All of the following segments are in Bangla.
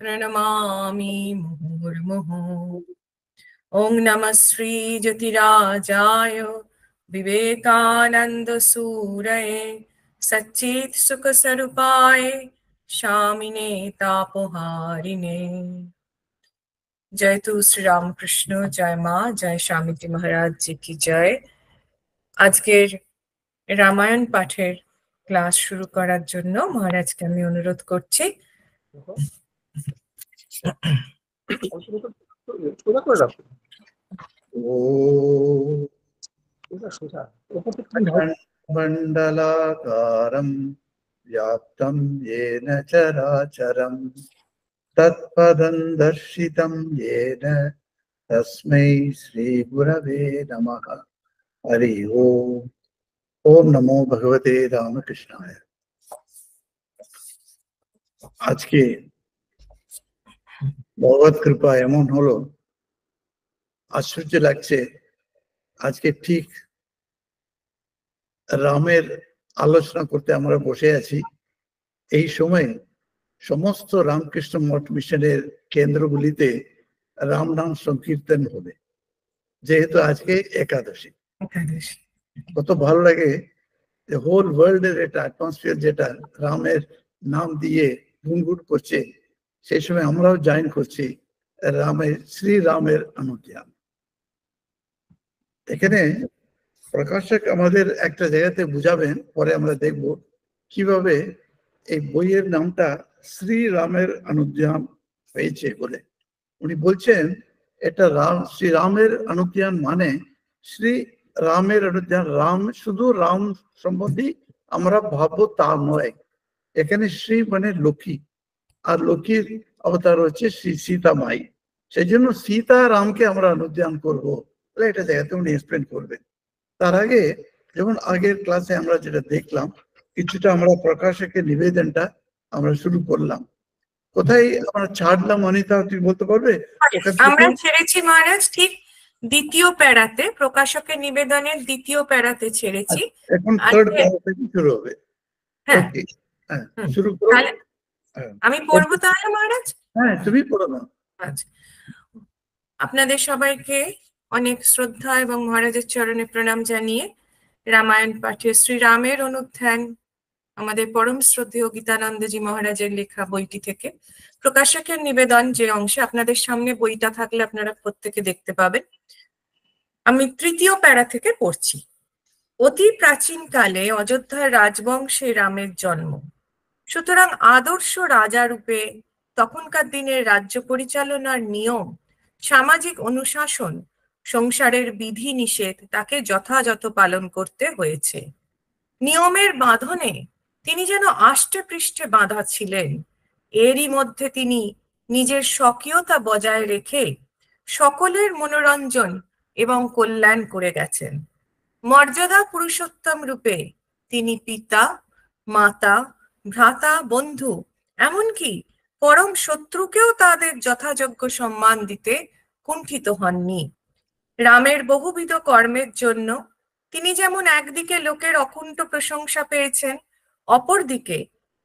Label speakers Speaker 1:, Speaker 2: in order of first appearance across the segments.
Speaker 1: प्रणमामि मुहुर्मुहुः। ॐ नमः श्री ज्योतिराजाय विवेकानंद सूरये सच्चित् सुख स्वरूपाय शामिने तापहारिणे। जय तु श्री रामकृष्ण, जय माँ, जय स्वामीजी महाराज जी की जय। আজকের রামায়ণ পাঠের ক্লাস শুরু করার জন্য মহারাজকে আমি অনুরোধ করছি।
Speaker 2: मण्डलाकारं व्याप्तं येन चराचरं तत्पदं दर्शितं येन तस्मै श्रीगुरवे नमः। हरि ओम। ओम नमो भगवते रामकृष्णाय। আজকে ভগবত কৃপা এমন হলো, আশ্চর্য লাগছে। আজকে ঠিক রামের আলোচনা করতে আমরা বসে আছি। এই সময় সমস্ত রামকৃষ্ণ মঠ মিশনের কেন্দ্রগুলিতে রাম নাম সংকীর্তন হবে, যেহেতু আজকে একাদশী। কত ভালো লাগে যে হোল ওয়ার্ল্ডের একটা অ্যাটমসফিয়ার যেটা রামের নাম দিয়ে গুনগুন করছে, সেই সময় আমরাও জয়েন করছি রামের শ্রীরামের অনুজ্ঞান। এখানে প্রকাশক আমাদের একটা জায়গাতে বুঝাবেন, পরে আমরা দেখব কিভাবে এই বইয়ের নামটা শ্রীরামের অনুজ্ঞান হয়েছে বলে। উনি বলছেন এটা শ্রীরামের অনুজ্ঞান মানে শ্রী রামের অনুজ্ঞান। রাম শুধু রাম সম্বন্ধে আমরা ভাববো তা নয়। এখানে শ্রী মানে লক্ষ্মী, আর লক্ষ্মীর অবতার হচ্ছে শ্রী সীতা মাই। সেই জন্য সীতা রামকে আমরা অনুজ্ঞান করবো, এটা জায়গাতে উনি এক্সপ্লেন করবেন। তার আগে যেমন আগের ক্লাসে আমরা যেটা দেখলাম, কিছুটা আমরা প্রকাশকের নিবেদনটা আমরা শুরু করলাম। কোথায় আমরা ছাড়লাম অনিতা, তুই বলতে পারবে?
Speaker 1: আমরা ছেড়েছি মহারাজ ঠিক দ্বিতীয় প্যারাতে, প্রকাশকের নিবেদনের দ্বিতীয় প্যারাতে ছেড়েছি।
Speaker 2: এখন থার্ড প্যারা থেকে শুরু হবে।
Speaker 1: হ্যাঁ,
Speaker 2: শুরু করো।
Speaker 1: আমি পড়বো তাহলে মহারাজ?
Speaker 2: হ্যাঁ, তুমি পড়ো না।
Speaker 1: আচ্ছা, আপনাদের সবাইকে অনেক শ্রদ্ধা এবং মহারাজের চরণে প্রণাম জানিয়ে রামায়ণ পাঠে শ্রীরামের অনুধ্যান আমাদের পরম শ্রদ্ধেয় গীতানন্দজি মহারাজের লেখা বইটি থেকে প্রকাশকের নিবেদন যে অংশে, আপনাদের সামনে বইটা থাকলে আপনারা প্রত্যেকে দেখতে পাবেন। আমি তৃতীয় প্যারা থেকে পড়ছি। অতি প্রাচীনকালে অযোধ্যার রাজবংশে রামের জন্ম। সুতরাং আদর্শ রাজা রূপে তখনকার দিনের রাজ্য পরিচালনার নিয়ম, সামাজিক অনুশাসন, সংসারের বিধি নিষেধ তাকে যথাযথ পালন করতে হয়েছে। নিয়মের বাঁধনে তিনি যেন আষ্টে পৃষ্ঠে বাঁধা ছিলেন। এরই মধ্যে তিনি নিজের স্বকীয়তা বজায় রেখে সকলের মনোরঞ্জন এবং কল্যাণ করে গেছেন। মর্যাদা পুরুষোত্তম রূপে তিনি পিতা, মাতা, ভ্রাতা, বন্ধু, এমনকি পরম শত্রুকেও তাদের যথাযোগ্য সম্মান দিতে কুণ্ঠিত হননি। রামের বহুবিধ কর্মের জন্য তিনি যেমন একদিকে লোকের অকুণ্ঠ প্রশংসা পেয়েছেন, অপরদিকে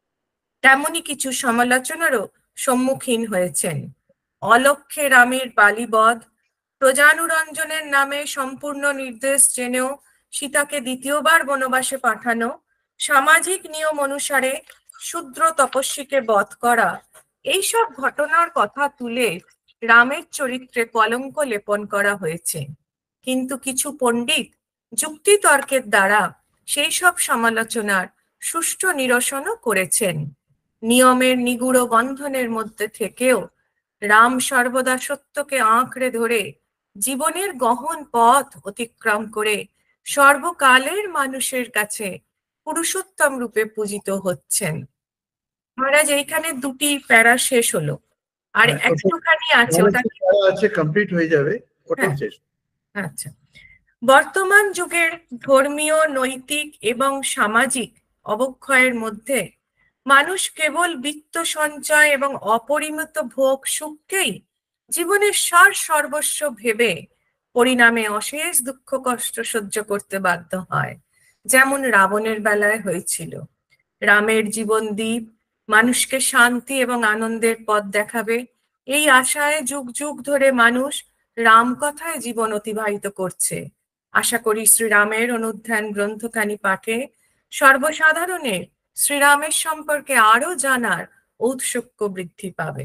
Speaker 1: তেমনি কিছু সমালোচনারও সম্মুখীন হয়েছেন। অলক্ষ্যে রামের বালিবধ, প্রজানুরঞ্জনের নামে সম্পূর্ণ নির্দেশ জেনেও সীতাকে দ্বিতীয়বার বনবাসে পাঠানো, সামাজিক নিয়ম অনুসারে শূদ্র তপস্বীকে বধ করা, এইসব ঘটনার কথা তুলে রামের চরিত্রে কলঙ্ক লেপন করা হয়েছে। কিন্তু কিছু পণ্ডিত যুক্তিতর্কের দ্বারা সেই সব সমালোচনার সুষ্ঠু নিরসনও করেছেন। নিয়মের নিগূঢ় বন্ধনের মধ্যে থেকেও রাম সর্বদা সত্যকে আঁকড়ে ধরে জীবনের গহন পথ অতিক্রম করে সর্বকালের মানুষের কাছে পুরুষোত্তম রূপে পূজিত হচ্ছেন। মহারাজ, এইখানে দুটি প্যারা শেষ হলো, আর একটুখানি আছে, ওটা
Speaker 2: কমপ্লিট হয়ে যাবে, ওটাই শেষ।
Speaker 1: আচ্ছা, বর্তমান যুগের ধর্মীয়, নৈতিক এবং সামাজিক অবক্ষয়ের মধ্যে মানুষ কেবল বিত্ত সঞ্চয় এবং অপরিমিত ভোগ সুখকেই জীবনের সার সর্বস্ব ভেবে পরিণামে অশেষ দুঃখ কষ্ট সহ্য করতে বাধ্য হয়, যেমন রাবণের বেলায় হয়েছিল। রামের জীবন দ্বীপ মানুষকে শান্তি এবং আনন্দের পথ দেখাবে, এই আশায় যুগ যুগ ধরে মানুষ রামকথায় জীবন অতিবাহিত করছে। আশা করি শ্রীরামের অনুধ্যান গ্রন্থখানি পাঠে সর্বসাধারণের শ্রীরামের সম্পর্কে আরো জানার ঔৎসুক্য বৃদ্ধি পাবে।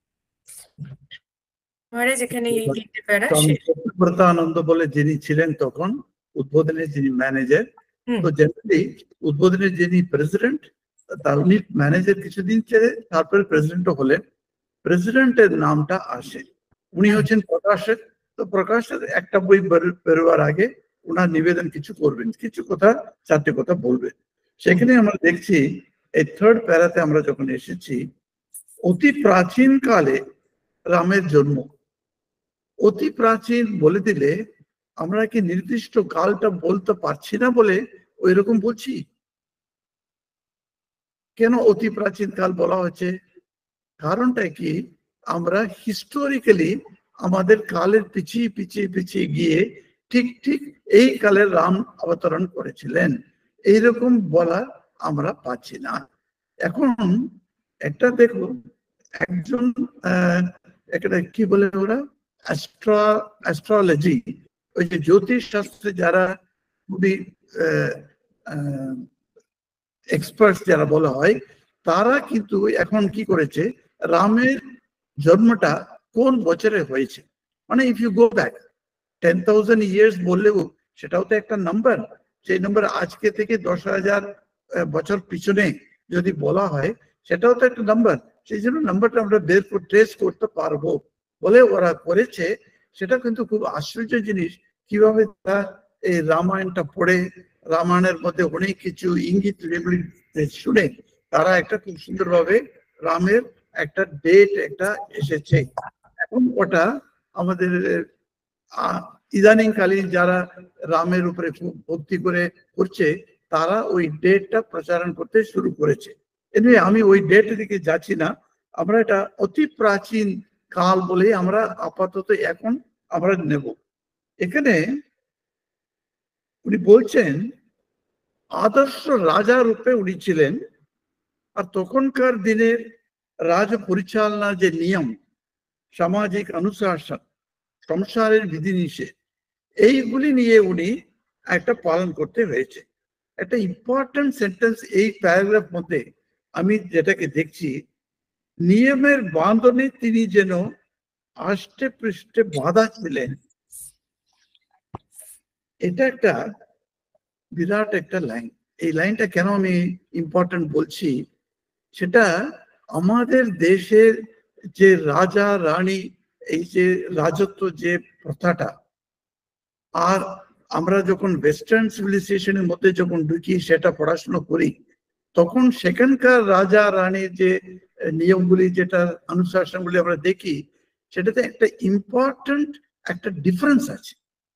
Speaker 1: মহারাজ, এখানে এই 3টে প্যারা শেষ।
Speaker 2: সত্যব্রতানন্দ বলে যিনি ছিলেন তখন উদ্বোধনের যিনি ম্যানেজার, তো জেনারেলি উদ্বোধনের যিনি প্রেসিডেন্ট, তার উনি ম্যানেজার কিছুদিন ছেড়ে তারপরে প্রেসিডেন্টও হলেন। প্রেসিডেন্টের নামটা আসে, উনি হচ্ছেন প্রকাশক। তো প্রকাশের একটা বই বেরোবার আগে ওনার নিবেদন কিছু করবেন, কিছু কথা, 4টে কথা বলবেন। সেখানে আমরা দেখছি এই 3rd প্যারাতে আমরা যখন এসেছি, অতি প্রাচীন কালে রামের জন্ম। অতি প্রাচীন বলে দিলে আমরা কি নির্দিষ্ট কালটা বলতে পারছি না বলে ওই রকম বলছি? কেন অতি প্রাচীন কাল বলা হচ্ছে? কারণটা কি, আমরা হিস্টোরিক্যালি আমাদের কালের পিছিয়ে পিছিয়ে পিছিয়ে গিয়ে ঠিক ঠিক এই কালের রাম অবতরণ করেছিলেন এইরকম বলা আমরা পাচ্ছি না। এখন একটা দেখো, একজন একটা কি বলে ওরা, অ্যাস্ট্রোলজি, ওই যে জ্যোতিষ শাস্ত্রে যারা খুবই এক্সপার্ট যারা বলা হয়, তারা কিন্তু এখন কি করেছে, রামের জন্মটা কোন বছরে হয়েছে, মানে if you go back 10,000 years বললেও সেটাও তো একটা নাম্বার। সেই নাম্বার আজকে থেকে 10,000 বছর পিছনে যদি বলা হয় সেটাও তো একটা নাম্বার। সেই জন্য নাম্বারটা আমরা বের করে ট্রেস করতে পারবো বলে ওরা করেছে। সেটা কিন্তু খুব আশ্চর্য জিনিস, কিভাবে তারা এই রামায়ণটা পড়ে রামায়ণের মধ্যে অনেক কিছু ইঙ্গিত শুনে তারা একটা খুব সুন্দরভাবে রামের একটা ডেট একটা এসেছে। এখন ওটা আমাদের ইদানিংকালীন যারা রামের উপরে খুব ভক্তি করে করছে তারা ওই ডেটটা প্রচারণ করতে শুরু করেছে। এমনি আমি ওই ডেট দিকে যাচ্ছি না, আমরা এটা অতি প্রাচীন কাল বলে আমরা আপাতত এখন আমরা নেব। এখানে উনি বলছেন আদর্শ রাজা রূপে উনি ছিলেন, আর তখনকার দিনের রাজ পরিচালনার যে নিয়ম, সামাজিক অনুশাসন, সংসারের বিধিনিষেধ, এইগুলি নিয়ে উনি একটা পালন করতে হয়েছে। একটা ইম্পর্টেন্ট সেন্টেন্স এই প্যারাগ্রাফ মধ্যে আমি যেটাকে দেখছি, নিয়মের বাঁধনে তিনি যেন আষ্টে পৃষ্ঠে বাঁধা ছিলেন। এটা একটা বিরাট একটা লাইন। এই লাইনটা কেন আমি ইম্পর্টেন্ট বলছি, সেটা আমাদের দেশের যে রাজা রানী, এই যে রাজত্ব যে প্রথাটা, আর আমরা যখন ওয়েস্টার্ন সিভিলাইজেশনের মধ্যে যখন ঢুকি সেটা পড়াশোনা করি, তখন সেখানকার রাজা রানীর যে নিয়মগুলি, যেটা অনুশাসনগুলি আমরা দেখি, সেটাতে একটা ইম্পর্টেন্ট একটা ডিফারেন্স আছে।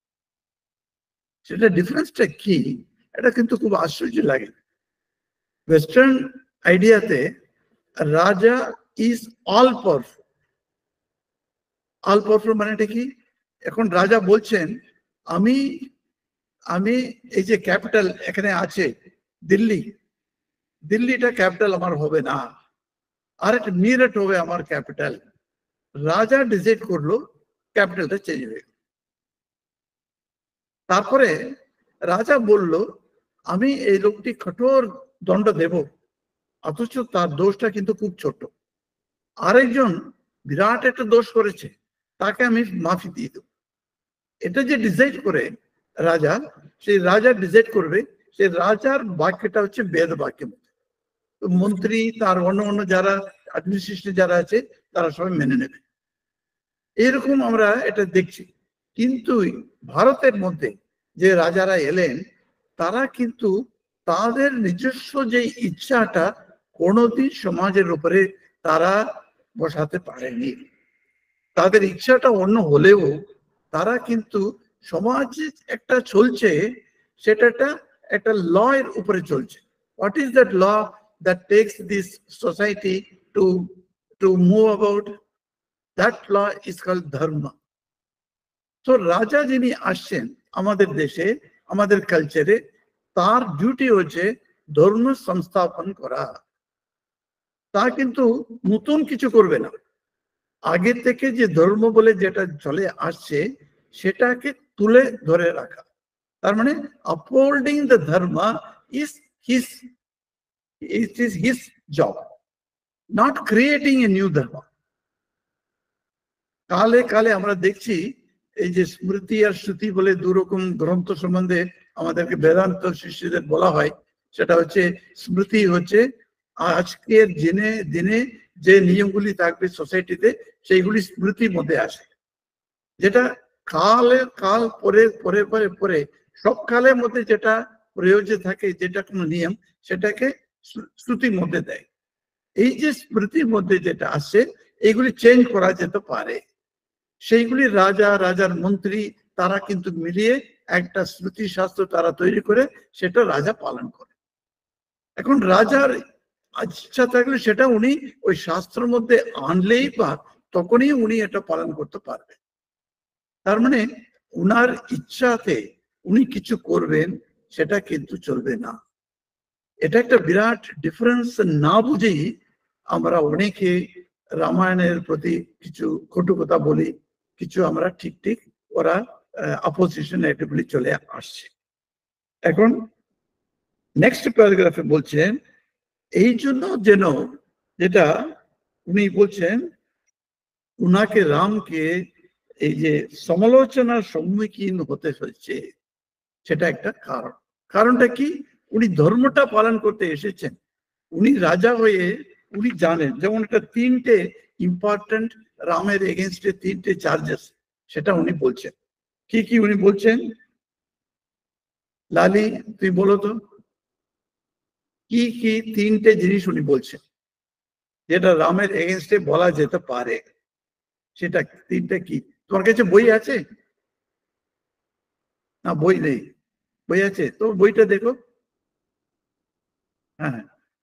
Speaker 2: সেটা ডিফারেন্সটা কি, এটা কিন্তু খুব আশ্চর্য লাগে। ওয়েস্টার্ন আইডিয়াতে raja is all powerful. All powerful মানেটা কি? এখন রাজা বলছেন আমি আমি এই যে ক্যাপিটাল এখানে আছে দিল্লি, দিল্লিটা ক্যাপিটাল আমার হবে না, আর একটা মিরট হবে আমার ক্যাপিটাল। রাজা ডিসাইড করলো, ক্যাপিটালটা চেঞ্জ হয়ে গেল। তারপরে রাজা বলল আমি এই লোকটি কঠোর দণ্ড দেব, অথচ তার দোষটা কিন্তু খুব ছোট। আরেকজন বিরাট একটা দোষ করেছে, তাকে আমি মাফি দিয়ে দেব। এটা যে ডিসাইড করে রাজা, সেই রাজা ডিসাইড করবে, সেই রাজার বাক্যটা হচ্ছে বেদ বাক্য। মন্ত্রী তার অন্য অন্য যারা অ্যাডমিনিস্ট্রেশন যারা আছে তারা সবাই মেনে নেবে। এরকম আমরা এটা দেখছি। কিন্তু ভারতের মধ্যে যে রাজারা এলেন, তারা কিন্তু তাদের নিজস্ব যে ইচ্ছাটা কোনোদিন সমাজের উপরে তারা বসাতে পারেনি। তাদের ইচ্ছাটা অন্য হলেও তারা কিন্তু সমাজে একটা চলছে, সেটা একটা ল এর উপরে চলছে। What is that law that takes this society to move about? That law is called dharma. So রাজা যিনি আসছেন আমাদের দেশে, আমাদের কালচারে, তার ডিউটি হচ্ছে ধর্ম সংস্থাপন করা। তা কিন্তু নতুন কিছু করবে না, আগে থেকে যে ধর্ম বলে যেটা চলে আসছে সেটাকে তুলে ধরে রাখা। তার মানে upholding the dharma is his, it is his job, not creating a new dharma. কালে কালে আমরা দেখছি এই যে স্মৃতি আর শ্রুতি বলে দুরকম গ্রন্থ সম্বন্ধে আমাদেরকে বেদান্ত শিষ্যদের বলা হয়। সেটা হচ্ছে স্মৃতি হচ্ছে আজকের দিনে যে নিয়মগুলি থাকবে সোসাইটিতে সেইগুলি স্মৃতির মধ্যে আসে, যেটা কাল পরে পরে পরে পরে সব কালের মধ্যে যেটা প্রয়োজ্য থাকে, যেটা কোনো নিয়ম, সেটাকে শ্রুতির মধ্যে দেয়। এই যে স্মৃতির মধ্যে যেটা আসে এইগুলি চেঞ্জ করা যেতে পারে, সেইগুলি রাজার মন্ত্রী তারা কিন্তু মিলিয়ে একটা শ্রুতি শাস্ত্র তারা তৈরি করে সেটা রাজা পালন করে। এখন রাজার ইচ্ছা থাকলে সেটা উনি ওই শাস্ত্রের মধ্যে আনলেই বা তখনই উনি এটা পালন করতে পারবেন। তার মানে উনার ইচ্ছাতে উনি কিছু করবেন সেটা কিন্তু চলবে না। এটা একটা বিরাট ডিফারেন্স। না বুঝেই আমরা অনেকে রামায়ণের প্রতি কিছু কটু কথা বলি, কিছু আমরা ঠিক ওরা অপোজিশন এগুলি চলে আসছে। এখন নেক্সট প্যারাগ্রাফে বলছেন এই জন্য যেন, যেটা উনি বলছেন উনাকে রামকে এই যে সমালোচনার সম্মুখীন হতে হয়েছে সেটা একটা কারণ। কারণটা কি? উনি ধর্মটা পালন করতে এসেছেন, উনি রাজা হয়ে উনি জানেন, যেমন একটা তিনটে ইম্পর্টেন্ট রামের এগেনস্টে তিনটে চার্জেস, সেটা উনি বলছেন। কি উনি বলছেন? লালি তুই বলো তো কি তিনটে জিনিস উনি বলছেন যেটা রামের এগেনস্টে বলা যেতে পারে, সেটা তিনটে কি? তোমার কাছে বই আছে না? বই নেই? বই আছে তো বইটা দেখো। হ্যাঁ,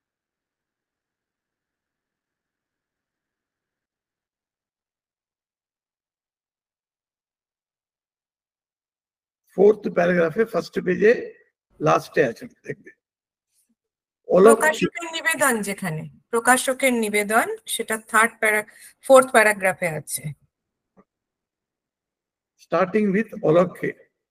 Speaker 2: 4th প্যারাগ্রাফে ফার্স্ট পেজে লাস্টে আছে, দেখবে
Speaker 1: প্রকাশকের নিবেদন, যেখানে প্রকাশকের নিবেদন সেটা 4th প্যারাগ্রাফে আছে,
Speaker 2: স্টার্টিং উইথ অলক্ষে।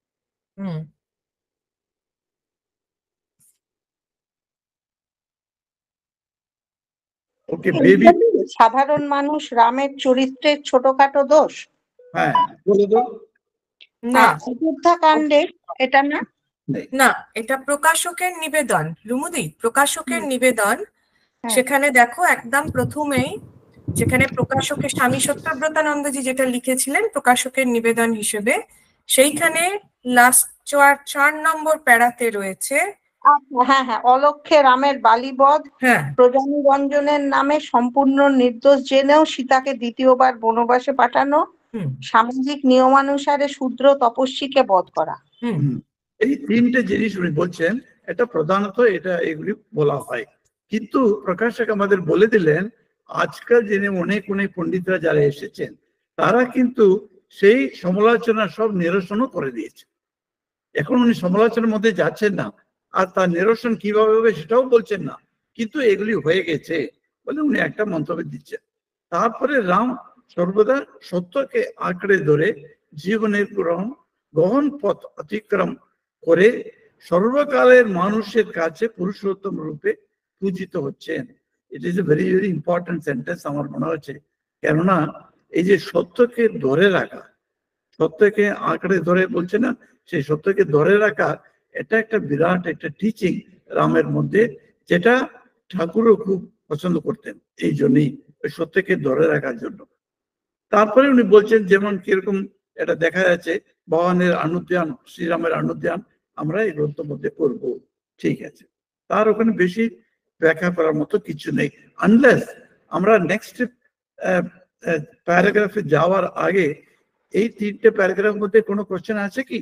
Speaker 2: Okay baby.
Speaker 3: সাধারণ মানুষ রামের চরিত্রের ছোটখাটো দোষ?
Speaker 2: হ্যাঁ বলে দাও।
Speaker 1: না,
Speaker 3: অযোধ্যাকাণ্ডে এটা না,
Speaker 1: না এটা প্রকাশকের নিবেদন। রুমুদি, প্রকাশকের নিবেদন, সেখানে দেখো একদম প্রথমেই যেখানে প্রকাশকের স্বামী সত্যব্রতানন্দজি যেটা লিখেছিলেন প্রকাশকের নিবেদন হিসেবে, সেইখানে লাস্ট 4 নম্বর প্যারাতে রয়েছে
Speaker 3: হ্যাঁ অলক্ষে রামের বালিবধ, প্রজানিরঞ্জনের নামে সম্পূর্ণ নির্দোষ জেনেও সীতাকে দ্বিতীয়বার বনবাসে পাঠানো, সামাজিক নিয়মানুসারে শূদ্র তপস্বীকে বধ করা।
Speaker 2: এই তিনটে জিনিস উনি বলছেন, এটা প্রধানত এগুলি বলা হয়। কিন্তু প্রকাশক আমাদের বলে দিলেন আজকাল যিনি অনেক পণ্ডিতরা যারা এসেছেন তারা কিন্তু সেই সমালোচনা সব নিরসনও করে দিয়েছে। এখন উনি সমালোচনার মধ্যে যাচ্ছেন না, আর তার নিরসন কিভাবে হবে সেটাও বলছেন না, কিন্তু এগুলি হয়ে গেছে বলে উনি একটা মন্তব্য দিচ্ছেন। তারপরে রাম সর্বদা সত্যকে আঁকড়ে ধরে জীবনের গহন পথ অতিক্রম করে সর্বকালের মানুষের কাছে পুরুষোত্তম রূপে পূজিত হচ্ছেন। It is a very very important sentence আমার মনে হচ্ছে, কেননা এই যে সত্যকে ধরে রাখা, সত্যকে আঁকড়ে ধরে বলছে না, সেই সত্যকে ধরে রাখা এটা একটা বিরাট একটা টিচিং রামের মধ্যে, যেটা ঠাকুরও খুব পছন্দ করতেন এই জন্যই, ওই সত্যকে ধরে রাখার জন্য। তারপরে উনি বলছেন যেমন কিরকম এটা দেখা যাচ্ছে ভগবানের অনুদ্যান, শ্রীরামের অনুদ্যান আমরা এই গ্রন্থ মধ্যে করব, ঠিক আছে, তার ওখানে বেশি ব্যাখ্যা করার মতো কিছু নেই। আনলেস আমরা নেক্সট প্যারাগ্রাফে যাওয়ার আগে এই তিনটে প্যারাগ্রাফের মধ্যে কোনো কোশ্চেন আছে কি?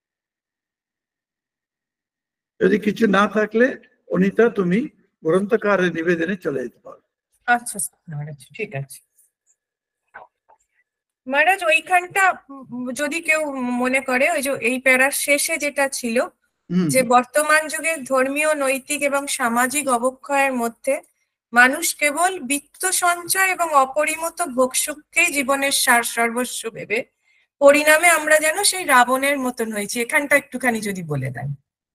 Speaker 2: যদি কিছু না থাকলে অনিতা তুমি গ্রন্থকারের নিবেদনে চলে যেতে পারো।
Speaker 1: আচ্ছা ঠিক আছে মহারাজ। ওইখানটা যদি কেউ মনে করে ওই যে এই প্যারার শেষে যেটা ছিল যে বর্তমান যুগে ধর্মীয়, নৈতিক এবং সামাজিক অবক্ষয়ের মধ্যে মানুষ কেবল বিত্ত সঞ্চয় এবং অপরিমিত ভোগসুখকেই জীবনের সার সর্বস্ব ভেবে পরিণামে আমরা যেন সেই রাবণের মতন হয়েছি। এখানটা একটুখানি যদি বলে দেন।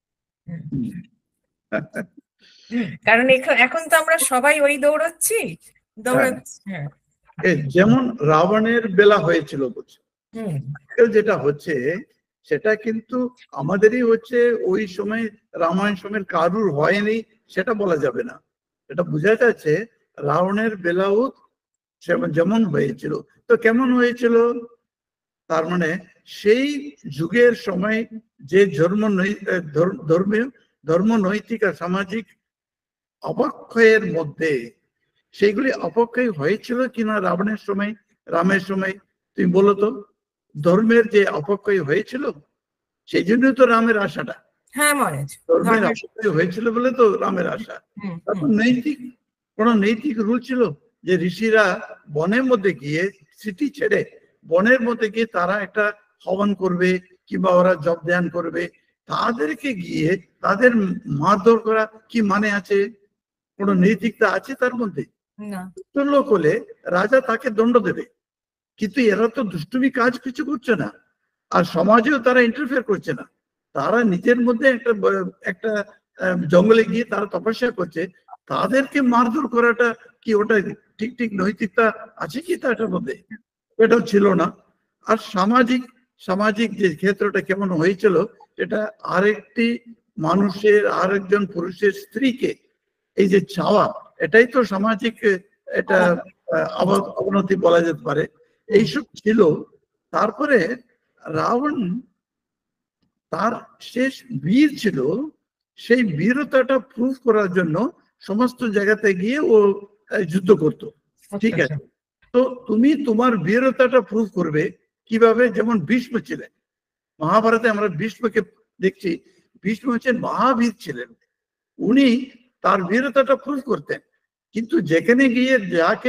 Speaker 1: কারণ এখন তো আমরা সবাই ওই দৌড়াচ্ছি। হ্যাঁ,
Speaker 2: যেমন রাবণের বেলা হয়েছিল বলছে, যেটা হচ্ছে সেটা কিন্তু আমাদেরই হচ্ছে, ওই সময় রামায়ণ সময়ের কারুর হয়নি সেটা বলা যাবে না। এটা বোঝা যাচ্ছে রাবণের বেলাও যেমন হয়েছিল। তো কেমন হয়েছিল? তার মানে সেই যুগের সময় যে ধর্ম নৈতিক আর সামাজিক অপক্ষয়ের মধ্যে, সেইগুলি অপক্ষয় হয়েছিল কিনা রাবণের সময়, রামের সময়? তুমি বলো তো, ধর্মের যে অপক্ষয় হয়েছিল সেই জন্যই তো রামের আশাটা।
Speaker 1: হ্যাঁ মহারাজ,
Speaker 2: ধর্মের অপক্ষয় হয়েছিল বলে তো রামের আশা। তারপর কোন নৈতিক রুল ছিল যে ঋষিরা বনের মধ্যে গিয়ে, সিটি ছেড়ে বনের মধ্যে গিয়ে তারা একটা হবন করবে কিংবা ওরা জপ ধ্যান করবে, তাদেরকে গিয়ে তাদের মারধর করা কি মানে আছে? কোন নৈতিকতা আছে তার মধ্যে? লোক হলে রাজা তাকে দণ্ড দেবে, কিন্তু এরা তো দুষ্টুমি কাজ কিছু করছে না, আর সমাজেও তারা ইন্টারফেয়ার করছে না। তারা নিজের মধ্যে একটা জঙ্গলে গিয়ে তারা তপস্যা করছে, তাদেরকে মারধর করাটা কি ওটা ঠিক নৈতিকতা আছে কি তাটার মধ্যে? এটাও ছিল না। আর সামাজিক যে ক্ষেত্রটা কেমন হয়েছিল, এটা আরেকটি মানুষের, আরেকজন পুরুষের স্ত্রীকে এই যে চাওয়া, এটাই তো সামাজিক এটা অবনতি বলা যেতে পারে। এইসব ছিল। তারপরে রাবণ তার শেষ বীর ছিল, সেই বীরতাটা প্রুফ করার জন্য সমস্ত জায়গাতে গিয়ে ও যুদ্ধ করত। ঠিক আছে, তো তুমি তোমার বীরতাটা প্রুফ করবে কিভাবে? যেমন ভীষ্ম ছিলেন, মহাভারতে আমরা ভীষ্মকে দেখছি, ভীষ্ম হচ্ছেন মহাবীর ছিলেন। উনি তার বীরতাটা প্রুফ করতেন, কিন্তু যেখানে গিয়ে যাকে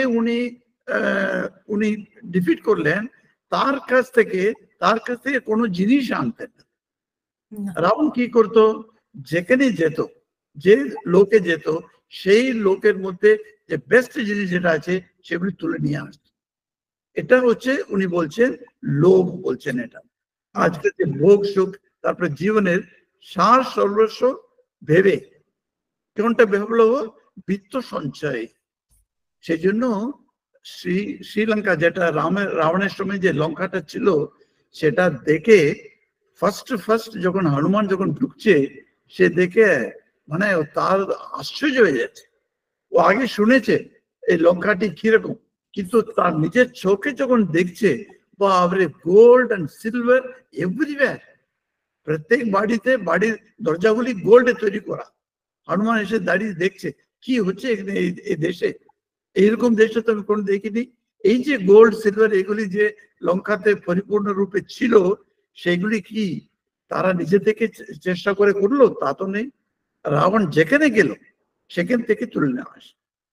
Speaker 2: উনি ডিফিট করলেন, তার কাছ থেকে কোনো জিনিস আনতেন না। রাবণ কি করতো? যেখানে যেত, যে লোকে যেত, সেই লোকের মধ্যে যে বেস্ট জিনিস যেটা আছে সেগুলি তুলে নিয়ে আসতো। এটা হচ্ছে উনি বলছেন লোভ, বলছেন এটা। আজকে যে ভোগ সুখ, তারপরে জীবনের সার সর্বস্ব ভেবে, কোনটা ভাবলো? বিত্ত সঞ্চয়। সেই জন্য শ্রীলঙ্কা, যেটা রাবণের সময় যে লঙ্কাটা ছিল, সেটা দেখে ফার্স্ট যখন হনুমান যখন ঢুকছে, সে দেখে মানে তার আশ্চর্য হয়ে যাচ্ছে। ও আগে শুনেছে এই লঙ্কাটি কিরকম, কিন্তু তার নিজের চোখে যখন দেখছে, বাবরে, গোল্ড অ্যান্ড সিলভার এভরিওয়্যার, প্রত্যেক বাড়িতে, বাড়ির দরজাগুলি গোল্ডে তৈরি করা। হনুমান এসে দাঁড়িয়ে দেখছে কি হচ্ছে এখানে, এই দেশে এইরকম দেশে তো আমি কোনো দেখিনি। এই যে গোল্ড সিলভার এগুলি যে লঙ্কাতে পরিপূর্ণ রূপে ছিল, সেগুলি কি তারা নিজে থেকে চেষ্টা করে করলো? তা তো নেই। রাবণ যেখানে গেল সেখান থেকে তুলে নেওয়া আসে।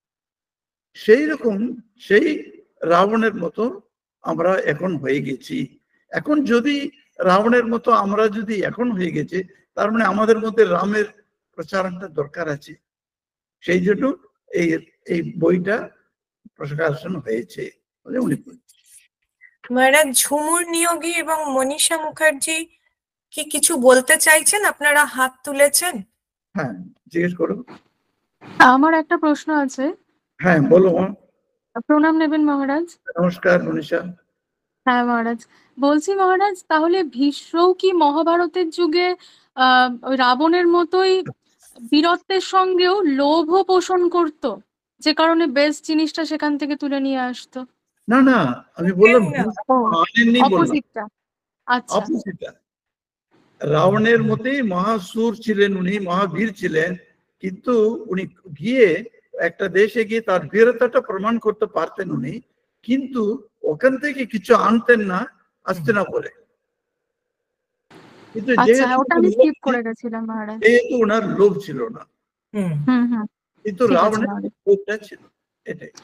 Speaker 2: সেই রকম সেই রাবণের মতো আমরা এখন হয়ে গেছি। এখন যদি রাবণের মতো আমরা যদি এখন হয়ে গেছে, তার মানে আমাদের মধ্যে রামের প্রচারণটা দরকার আছে। সেই জন্য এই বইটা প্রকাশন হয়েছে বলে উনি বলছেন।
Speaker 1: মহারাজ, ঝুমুর নিয়োগী এবং মনীষা মুখার্জি কি কিছু বলতে চাইছেন? আপনারা হাত তুলেছেন।
Speaker 2: হ্যাঁ, জিজ্ঞেস করুন।
Speaker 4: আমার একটা প্রশ্ন আছে।
Speaker 2: হ্যাঁ, বলো।
Speaker 4: প্রণাম নেবেন মহারাজ।
Speaker 2: নমস্কার মনীষা।
Speaker 4: হ্যাঁ মহারাজ, বলছি মহারাজ, তাহলে ভীষ্মও কি মহাভারতের যুগে ওই রাবণের মতোই বীরত্বের সঙ্গেও লোভও পোষণ করত, যে কারণে বেস্ট জিনিসটা সেখান থেকে তুলে নিয়ে আসতো?
Speaker 2: না, আমি বললাম
Speaker 4: অপোজিটটা। আচ্ছা,
Speaker 2: অপোজিটটা। রাবণের মতোই মহাসুর ছিলেন উনি, মহাবীর ছিলেন, কিন্তু উনি গিয়ে একটা দেশে গিয়ে তার বীরতাটা প্রমাণ করতে পারতেন উনি, কিন্তু ওখান থেকে কিছু আনতেন না, আসতে না বলে। কিন্তু যেহেতু ওনার লোভ ছিল না, কিন্তু রাবণের লোভটা ছিল, এটাই।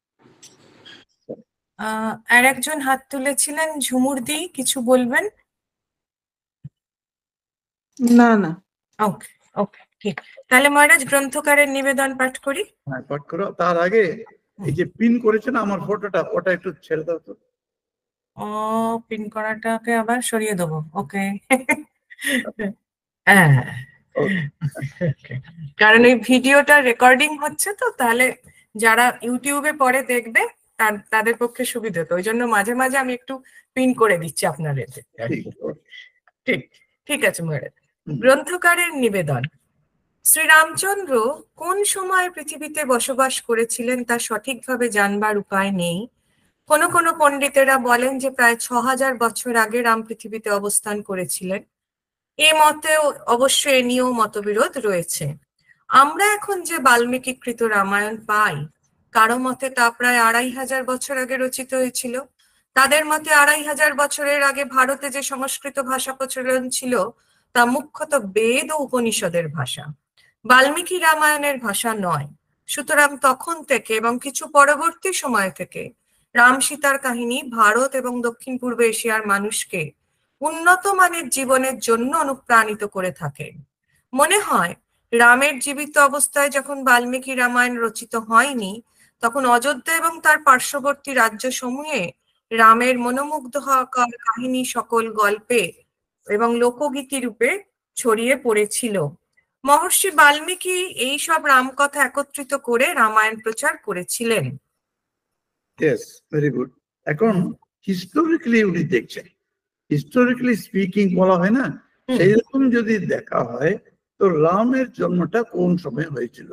Speaker 1: আর একজন হাত তুলেছিলেন, ঝুমুর দি, কিছু বলবেন?
Speaker 5: না।
Speaker 1: ওকে। ঠিক, তাহলে মহারাজ গ্রন্থকারের নিবেদন পাঠ করি।
Speaker 2: হ্যাঁ, পাঠ করো। তার আগে এই যে পিন করেছে না আমার ফটোটা, ওটা একটু ছেড়ে দাও তো।
Speaker 1: ও, পিন করাটাকে আবার সরিয়ে দেবো, ওকে। হ্যাঁ, কারণ এই ভিডিওটা রেকর্ডিং হচ্ছে তো, তাহলে যারা ইউটিউবে পরে দেখবে তাদের পক্ষে সুবিধা, তো ওই জন্য মাঝে মাঝে আমি একটু পিন করে দিচ্ছি আপনার এতে। ঠিক, ঠিক আছে মহারাজ। গ্রন্থকারের নিবেদন। শ্রীরামচন্দ্র কোন সময় পৃথিবীতে বসবাস করেছিলেন তা সঠিকভাবে জানবার উপায় নেই। কোনো কোনো পণ্ডিতেরা বলেন যে প্রায় 6000 বছর আগে রাম পৃথিবীতে অবস্থান করেছিলেন। এ মতেও অবশ্য এ নিয়েও মতবিরোধ রয়েছে। আমরা এখন যে বাল্মীকিকৃত রামায়ণ পাই, কারো মতে তা প্রায় 2500 বছর আগে রচিত হয়েছিল। তাদের মতে 2500 বছরের আগে ভারতে যে সংস্কৃত ভাষা প্রচলন ছিল তা মুখ্যত বেদ ও উপনিষদের ভাষা, বাল্মীকি রামায়ণের ভাষা নয়। সুতরাং তখন থেকে এবং কিছু পরবর্তী সময় থেকে রাম সীতার কাহিনী ভারত এবং দক্ষিণ পূর্ব এশিয়ার মানুষকে উন্নত মানের জীবনের জন্য অনুপ্রাণিত করে থাকে। মনে হয় রামের জীবিত অবস্থায় যখন বাল্মীকি রামায়ণ রচিত হয়নি, তখন অযোধ্যা এবং তার পার্শ্ববর্তী রাজ্য সমূহে রামের মনোমুগ্ধকর কাহিনী সকল গল্পে এবং লোকগীতি রূপে ছড়িয়ে পড়েছিল। মহর্ষি বাল্মীকি এই সব রামকথা একত্রিত করে রামায়ণ প্রচার করেছিলেন।
Speaker 2: Yes, very good. এখন হিস্টোরিক্যালি উনি দেখছেন, হিস্টোরিক্যালি স্পিকিং বলা হয় না, সেই রকম যদি দেখা হয় তো রামের জন্মটা কোন সময় হয়েছিল।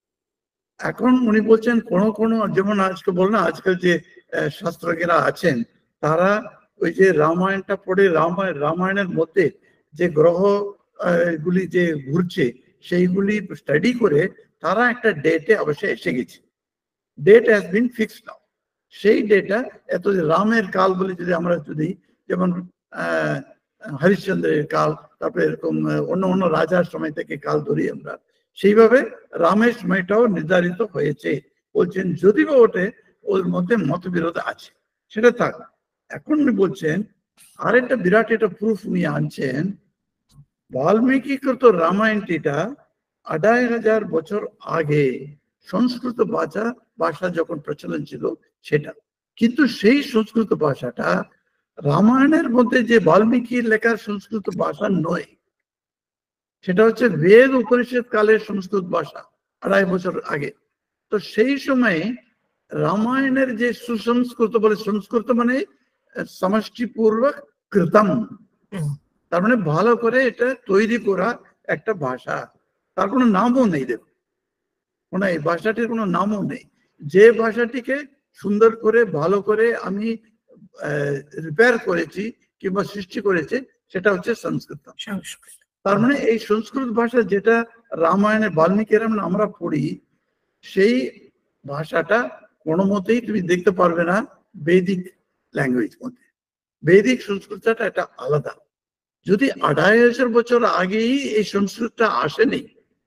Speaker 2: এখন উনি বলছেন কোন কোন, যেমন আজকে বলনা আজকাল যে শাস্ত্রজ্ঞরা আছেন তারা ওই যে রামায়ণটা পড়ে রামায়ণের মধ্যে যে গ্রহ গুলি যে ঘুরছে সেইগুলি স্টাডি করে তারা একটা ডেটে অবশ্যই এসে গেছে। Date has been fixed now. সেই ডেটা এত যে রামের কাল বলে যদি আমরা যদি যেমন হরিশ্চন্দ্রের কাল, তারপরে এরকম অন্য অন্য রাজার সময় থেকে কাল ধরি আমরা, সেইভাবে রামের সময়টাও নির্ধারিত হয়েছে বলছেন। যদিও ওঠে ওর মধ্যে মতবিরোধ আছে, সেটা থাক। এখন উনি বলছেন আরেকটা বিরাট একটা প্রুফ উনি আনছেন, বাল্মীকিকৃত রামায়ণটিটা 2500 বছর আগে সংস্কৃত ভাষা যখন প্রচলন ছিল সেটা, কিন্তু সেই সংস্কৃত ভাষাটা রামায়ণের মধ্যে যে বাল্মীকির লেখার সংস্কৃত ভাষা নয়, সেটা হচ্ছে বেদ উপনিষদ কালের সংস্কৃত ভাষা 2500 বছর আগে। তো সেই সময়ে রামায়ণের যে সুসংস্কৃত বলে, সংস্কৃত মানে সমষ্টিপূর্বক কৃতম, তার মানে ভালো করে এটা তৈরি করা একটা ভাষা, তার কোনো নামও নেই। দেখো কোনো এই ভাষাটির কোনো নামও নেই। যে ভাষাটিকে সুন্দর করে ভালো করে আমি রিপেয়ার করেছি কিংবা সৃষ্টি করেছি সেটা হচ্ছে সংস্কৃত। তার মানে এই সংস্কৃত ভাষা যেটা রামায়ণে বাল্মীকি রামায়ণ আমরা পড়ি, সেই ভাষাটা কোনো মতেই তুমি দেখতে পারবে না বৈদিক ল্যাঙ্গুয়েজ মধ্যে। বৈদিক সংস্কৃতটা এটা আলাদা। যদি 2500 বছর আগেই এই সংস্কৃতটা আসেনি,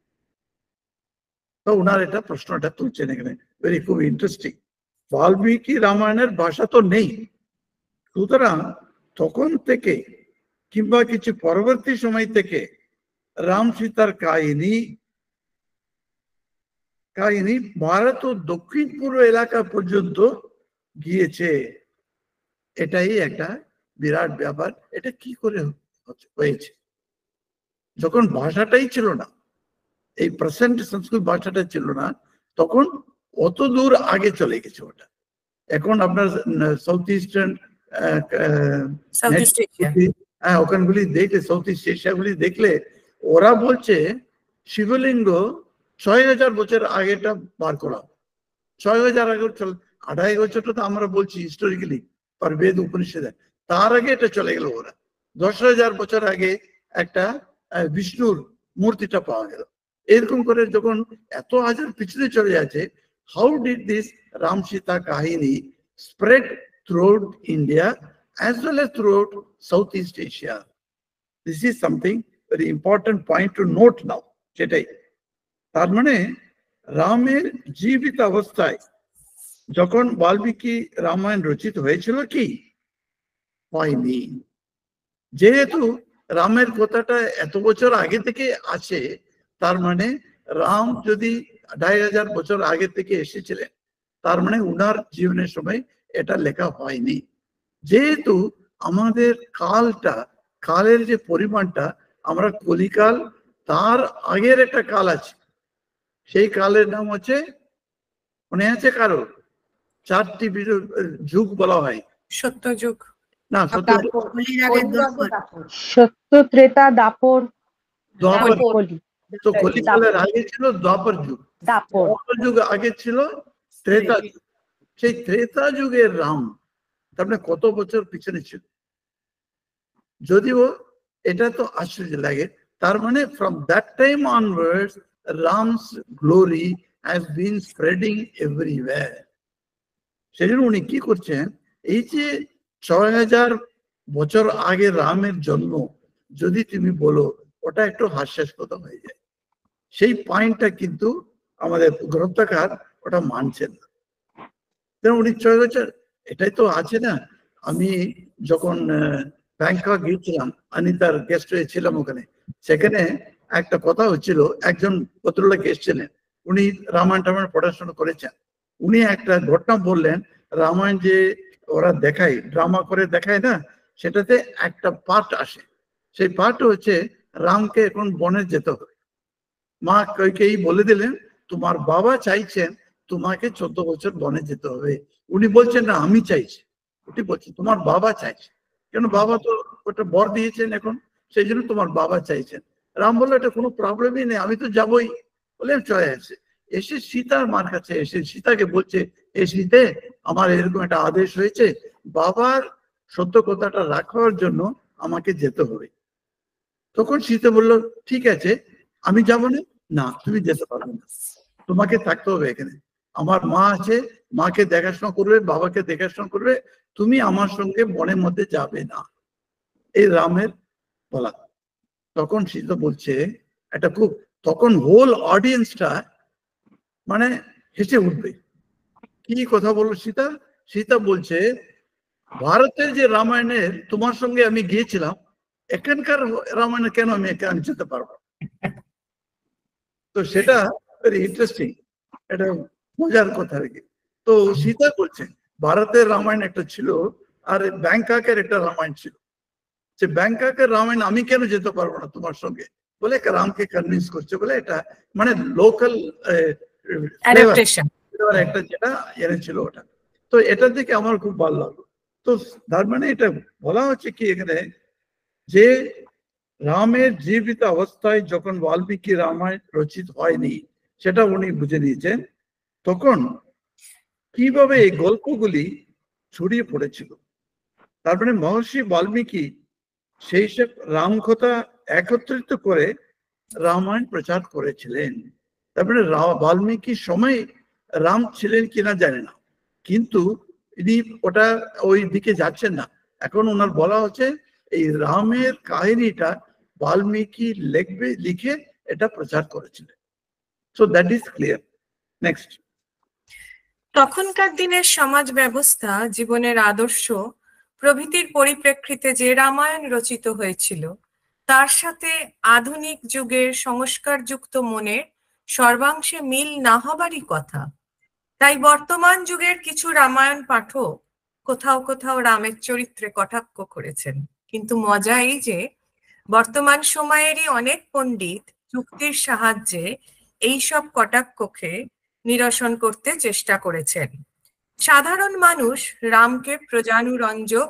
Speaker 2: তো ওনার এটা প্রশ্নটা তুলছেন এখানে, ভেরি খুব ইন্টারেস্টিং। বাল্মীকি রামায়ণের ভাষা তো নেই, সুতরাং তখন থেকে কিংবা কিছু পরবর্তী সময় থেকে রাম সীতার কাহিনী ভারত ও দক্ষিণ পূর্ব এলাকা পর্যন্ত গিয়েছে। এটাই একটা বিরাট ব্যাপার। এটা কি করে হয়েছে যখন ভাষাটাই ছিল না, এই প্রেজেন্ট সংস্কৃত ভাষাটা ছিল না, তখন অত দূর আগে চলে গেছে ওটা। এখন আপনার সাউথ ইস্টার্ন ওখানগুলি দেখলে, সাউথ ইস্ট এশিয়াগুলি দেখলে ওরা বলছে শিবলিঙ্গ 6000 বছর আগেটা বার করা, 6000 আগে 2500 বছরটা তো আমরা বলছি হিস্টোরিক্যালি পর বেদ উপনিষদে, তার আগে এটা চলে গেল ওরা। 10,000 বছর আগে একটা বিষ্ণুর মূর্তিটা পাওয়া গেল। এরকম করে যখন এত হাজার পিছনে চলে যাচ্ছে, how did this Ram Sita kahini spread throughout India as well as throughout Southeast Asia? This is something very important point to note now. সেটাই তার মানে রামের জীবিত অবস্থায় যখন বাল্মীকি রামায়ণ রচিত হয়েছিল কি হয়নি। যেহেতু রামের কথাটা এত বছর আগে থেকে আছে, তার মানে রাম যদি 2500 বছর আগে থেকে এসেছিলেন, তার মানে উনার জীবনের সময় এটা লেখা হয়নি। যেহেতু আমাদের কালের যে পরিমাণটা, আমরা কলিকাল, তার আগের একটা কাল আছে, সেই কালের নাম হচ্ছে, মনে আছে কারো? 4টি যুগ বলা হয়।
Speaker 1: সত্যযুগ
Speaker 2: না,
Speaker 3: সত্য, ত্রেতা, দাপর, কলি।
Speaker 2: তো কলিকালের আগে ছিল দ্বাপর যুগ, দ্বাপর যুগ আগে ছিল ত্রেতা যুগ। সেই ত্রেতা যুগের রাম তারপরে কত বছর পিছনে ছিল, যদিও এটা তো আশ্চর্য লাগে। তার মানে from that time onwards Ram's glory has been spreading everywhere. সেজন্য উনি কি করছেন, এই যে 6000 বছর আগে রামের জন্ম যদি তুমি বলো, ওটা একটু হাস্যাস্পদ হয়ে যায়। সেই পয়েন্টটা কিন্তু আমাদের গ্রন্থকার ওটা মানছেন না। উনি 6 বছর, এটাই তো আছে না। আমি যখন ব্যাংকক গিয়েছিলাম, আমি তার গেস্ট হয়েছিলাম ওখানে, সেখানে একটা কথা হচ্ছিল, একজন ভদ্রলোক এসেছিলেন, উনি রামায়ণ পড়াশোনা করেছেন। উনি একটা ঘটনা বললেন, রামায়ণ যে ওরা দেখায়, ড্রামা করে দেখায় না, সেটাতে একটা পার্ট আসে, সেই পার্ট হচ্ছে রামকে এখন বনে যেতে হবে। মা কইকেয়ী বলে দিলেন, তোমার বাবা চাইছেন তোমাকে 14 বছর বনে যেতে হবে। উনি বলছেন না আমি চাইছি, উনি বলছেন তোমার বাবা চাইছে, কেন বাবা তো ওটা বর দিয়েছেন এখন, সেই জন্য তোমার বাবা চাইছেন। রাম বললো এটা কোনো প্রবলেমই নেই, আমি তো যাবই। বলে চলে আসে, এসে সীতার মার কাছে এসে সীতাকে বলছে, এই সীতে আমার এরকম একটা আদেশ হয়েছে, বাবার সত্য কথাটা রাখার জন্য আমাকে যেতে হবে। তখন সীতা বললো ঠিক আছে, আমি যাবো না। না, তুমি যেতে পারবে না, তোমাকে থাকতে হবে এখানে, আমার মা আছে, মাকে দেখাশোনা করবে, বাবাকে দেখাশোনা করবে, তুমি আমার সঙ্গে বনের মধ্যে যাবে না। এই রামের বলা। তখন সীতা বলছে একটা খুব, তখন হোল অডিয়েন্সটা মানে হেসে উঠবে। কি কথা বললো সীতা? সীতা বলছে, ভারতের যে রামায়ণের তোমার সঙ্গে আমি গিয়েছিলাম, এখানকার রামায়ণে কেন আমি এখানে যেতে পারবো? তো সেটা ভেরি ইন্টারেস্টিং, এটা মজার কথা আর কি। তো সীতা বলছে ভারতের রামায়ণ একটা ছিল, আর ব্যাংককের একটা রামায়ণ ছিল, যে ব্যাংককের রামায়ণ আমি কেন যেতে পারবো না তোমার সঙ্গে? বলে রামকে কনভিন্স করছে, বলে এটা মানে লোকাল একটা যেটা এনেছিল ওটা। তো এটা দেখে আমার খুব ভালো লাগলো। তো তার মানে এটা বলা হচ্ছে কি এখানে, যে রামের জীবিত অবস্থায় যখন বাল্মীকি রামায়ণ রচিত হয়নি, সেটা উনি বুঝে নিয়েছেন। তখন কিভাবে এই গল্পগুলি ছড়িয়ে পড়েছিল, তারপরে মহর্ষি বাল্মীকি সেই সব রামকথা একত্রিত করে রামায়ণ প্রচার করেছিলেন। তারপরে বাল্মীকির সময় রাম ছিলেন কিনা জানে না, কিন্তু ইনি ওটা ওই দিকে যাচ্ছেন না। এখন ওনার বলা হচ্ছে এই রামের কাহিনীটা বাল্মীকি লিখে এটা প্রচার করেছিলেন। So that is clear. Next.
Speaker 1: তখনকার দিনের সমাজ ব্যবস্থা, জীবনের আদর্শ প্রভৃতির পরিপ্রেক্ষিতে যে রামায়ণ রচিত হয়েছিল, তার সাথে আধুনিক যুগের সংস্কারযুক্ত মনের সর্বাংশে মিল না হবারই কথা। তাই বর্তমান যুগের কিছু রামায়ণ পাঠক কোথাও কোথাও রামের চরিত্রে কটাক্ষ করেছেন। কিন্তু মজা এই যে বর্তমান সময়েরই অনেক পণ্ডিত যুক্তির সাহায্যে এইসব কটাক্ষকে নিরসন করতে চেষ্টা করেছেন। সাধারণ মানুষ রামকে প্রজানুরঞ্জক,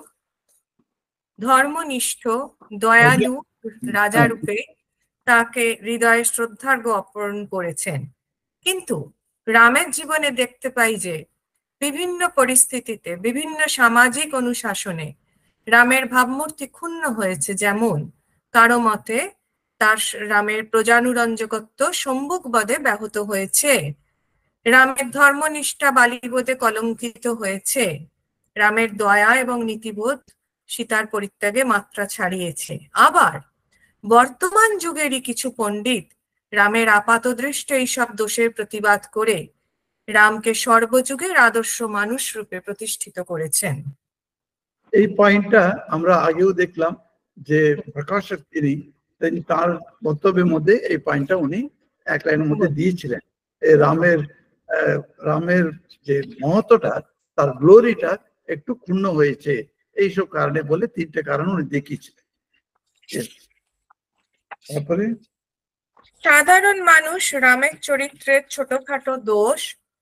Speaker 1: ধর্মনিষ্ঠ, দয়ালু রাজারূপে তাকে হৃদয়ে শ্রদ্ধার্ঘ্য অর্পণ করেছেন। কিন্তু রামের জীবনে দেখতে পাই যে বিভিন্ন পরিস্থিতিতে, বিভিন্ন সামাজিক অনুশাসনে রামের ভাবমূর্তি ক্ষুণ্ণ হয়েছে। যেমন কারো মতে তার রামের প্রজানুরঞ্জকত্ব সম্মুখবদে ব্যাহত হয়েছে, রামের ধর্মনিষ্ঠা বালিবোধে কলঙ্কিত হয়েছে, রামের দয়া এবং নীতিবোধ সীতার পরিত্যাগে মাত্রা ছাড়িয়েছে। আবার বর্তমান যুগেরই কিছু পণ্ডিত রামের আপাতদৃষ্ট এইসব দোষের প্রতিবাদ করে রামকে সর্বযুগের আদর্শ মানুষ রূপে প্রতিষ্ঠিত করেছেন।
Speaker 2: এই পয়েন্টটা আমরা আগেও দেখলাম যে প্রকাশক তিনি তার বক্তব্যের মধ্যে এই পয়েন্টটা উনি এক লাইনের মধ্যে দিয়েছিলেন। এই রামের যে মহত্বটা, তার গ্লোরিটা একটু ক্ষুণ্ণ হয়েছে, এইসব কারণে বলে 3টে কারণ উনি দেখিয়েছিলেন। তারপরে
Speaker 1: সাধারণ মানুষ রামের চরিত্রের ছোটখাটো দোষ,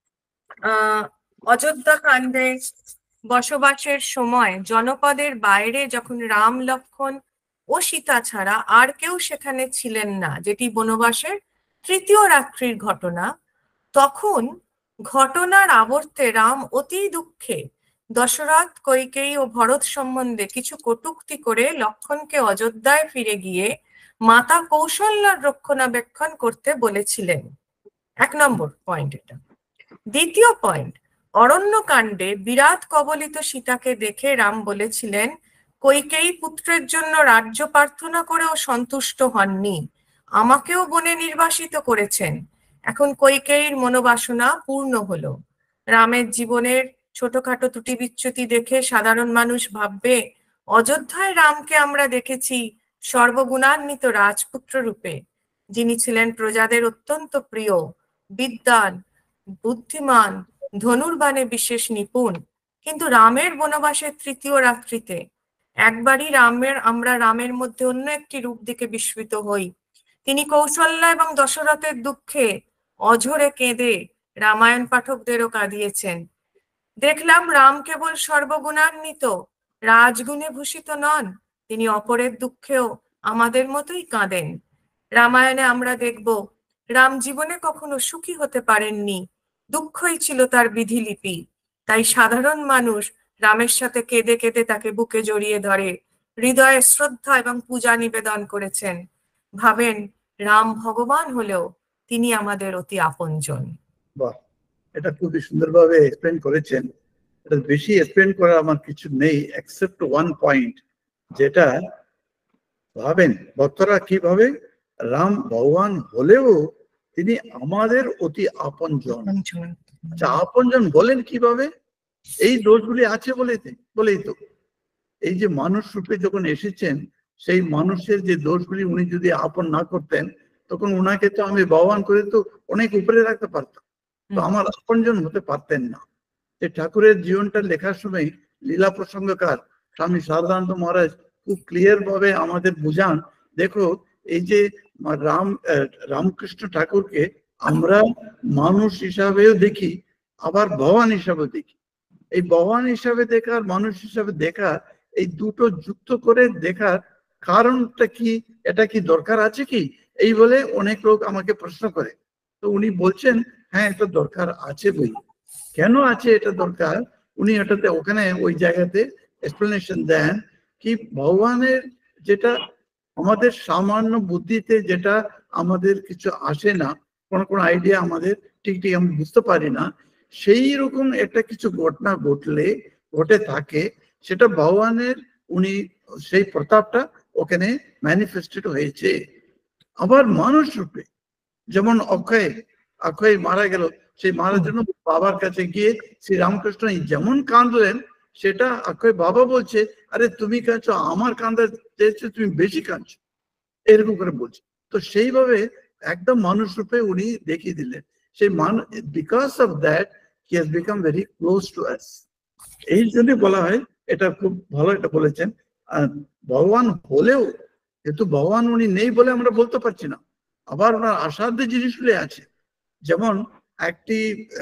Speaker 1: অযোধ্যা কাণ্ডে বসবাসের সময় জনপদের বাইরে যখন রাম, লক্ষ্মণ ও সীতা ছাড়া আর কেউ সেখানে ছিলেন না, যেটি বনবাসের 3য় রাত্রির ঘটনা, তখন ঘটনার আবর্তে রাম অতি দুঃখে দশরথ, কৈকেয়ী ও ভরত সম্বন্ধে কিছু কটূক্তি করে লক্ষ্মণকে অযোধ্যায় ফিরে গিয়ে মাতা কৌশল্যার রক্ষণাবেক্ষণ করতে বলেছিলেন। 1 নম্বর পয়েন্ট এটা। 2য় পয়েন্ট, অরণ্যকাণ্ডে বিরাট কবলিত সীতাকে দেখে রাম বলেছিলেন, কৈকেয়ী পুত্রের জন্য রাজ্য প্রার্থনা করেও সন্তুষ্ট হননি, আমাকেও বনে নির্বাসিত করেছেন, এখন কৈকেয়ীর মনোবাসনা পূর্ণ হলো। রামের জীবনের ছোটখাটো ত্রুটি বিচ্যুতি দেখে সাধারণ মানুষ ভাববে, অযোধ্যায় রামকে আমরা দেখেছি সর্বগুণান্বিত রাজপুত্র রূপে, যিনি ছিলেন প্রজাদের অত্যন্ত প্রিয়, বিদ্বান, বুদ্ধিমান, ধনুর্বাণে বিশেষ নিপুণ। কিন্তু রামের বনবাসের 3য় রাত্রিতে একবারই আমরা রামের মধ্যে অন্য একটি রূপ দেখে বিস্মিত হই। তিনি কৌশল্যা এবং দশরথের দুঃখে অঝরে কেঁদে রামায়ণ পাঠকদেরও কাঁদিয়েছেন। দেখলাম রাম কেবল সর্বগুণান্বিত, রাজগুণে ভূষিত নন, তিনি অপরের দুঃখেও আমাদের মতোই কাঁদেন। রামায়ণে আমরা দেখব রাম জীবনে কখনো সুখী হতে পারেননি, দুঃখই ছিল তার বিধিলিপি। তাই সাধারণ মানুষ রামের সাথে কেঁদে কেঁদে তাকে বুকে জড়িয়ে ধরে, হৃদয়ে শ্রদ্ধা এবং পূজা নিবেদন করেছেন। ভাবেন, রাম ভগবান হলেও তিনি আমাদের অতি আপনজন।
Speaker 2: বাহ, এটা খুবই সুন্দরভাবে এক্সপ্লেন করেছেন। এটা বেশি এক্সপ্লেন করার আমার কিছু নেই, এক্সেপ্ট 1 পয়েন্ট, যেটা ভাবেন ভক্তরা কিভাবে রাম ভগবান হলেও তিনি আমাদের অতি আপনজন। আচ্ছা, আপনজন বলেন কিভাবে? এই দোষগুলি আছে বলেই তো। এই যে মানুষ রূপে যখন এসেছেন, সেই মানুষের যে দোষগুলি উনি যদি আপন না করতেন, তখন উনাকে তো আমি ভগবান করে তো অনেক উপরে রাখতে পারতাম, তো আমার আপনজন হতে পারতেন না। যে ঠাকুরের জীবনটা লেখার সময় লীলা প্রসঙ্গকার স্বামী সারদানন্দ মহারাজ খুব ক্লিয়ার ভাবে আমাদের বুঝান, দেখো এই যে রামকৃষ্ণ ঠাকুরকে আমরা মানুষ হিসাবেও দেখি, আবার ভগবান হিসাবেও দেখি। এই ভগবান হিসাবে দেখা আর মানুষ হিসাবে দেখা, এই দুটো যুক্ত করে দেখার কারণটা কি? এটা কি দরকার আছে কি? এই বলে অনেক লোক আমাকে প্রশ্ন করে। তো উনি বলছেন, হ্যাঁ এটা দরকার আছে বই। কেন আছে এটা দরকার? উনি এটাতে ওখানে ওই জায়গাতে এক্সপ্লেনেশন দেন কি ভগবানের যেটা আমাদের সামান্য বুদ্ধিতে যেটা আমাদের কিছু আসে না, কোন আইডিয়া আমাদের ঠিক আমি বুঝতে পারি না, সেই রকম একটা কিছু ঘটনা ঘটে থাকে, সেটা ভগবানের উনি সেই প্রতাপটা ওখানে ম্যানিফেস্টেড হয়েছে। আবার মানুষ রূপে যেমন অক্ষয় মারা গেল, সেই মারার জন্য বাবার কাছে গিয়ে শ্রী রামকৃষ্ণ যেমন কাঁদলেন, সেটা অক্ষয় বাবা বলছে, আরে তুমি কাঁদছো, আমার কাঁদা চেয়েছে, তুমি বেশি কাঁদছো, এরকম করে বলছে। তো সেইভাবে একদম মানুষ রূপে উনি দেখিয়ে দিলেন। সেই because of that he has become very close to us. এই জন্য বলা হয়, এটা খুব ভালো এটা বলেছেন, ভগবান হলেও যেহেতু ভগবান উনি নেই বলে আমরা বলতে পারছি না, আবার ওনার অসাধ্য জিনিসগুলি আছে। যেমন একটি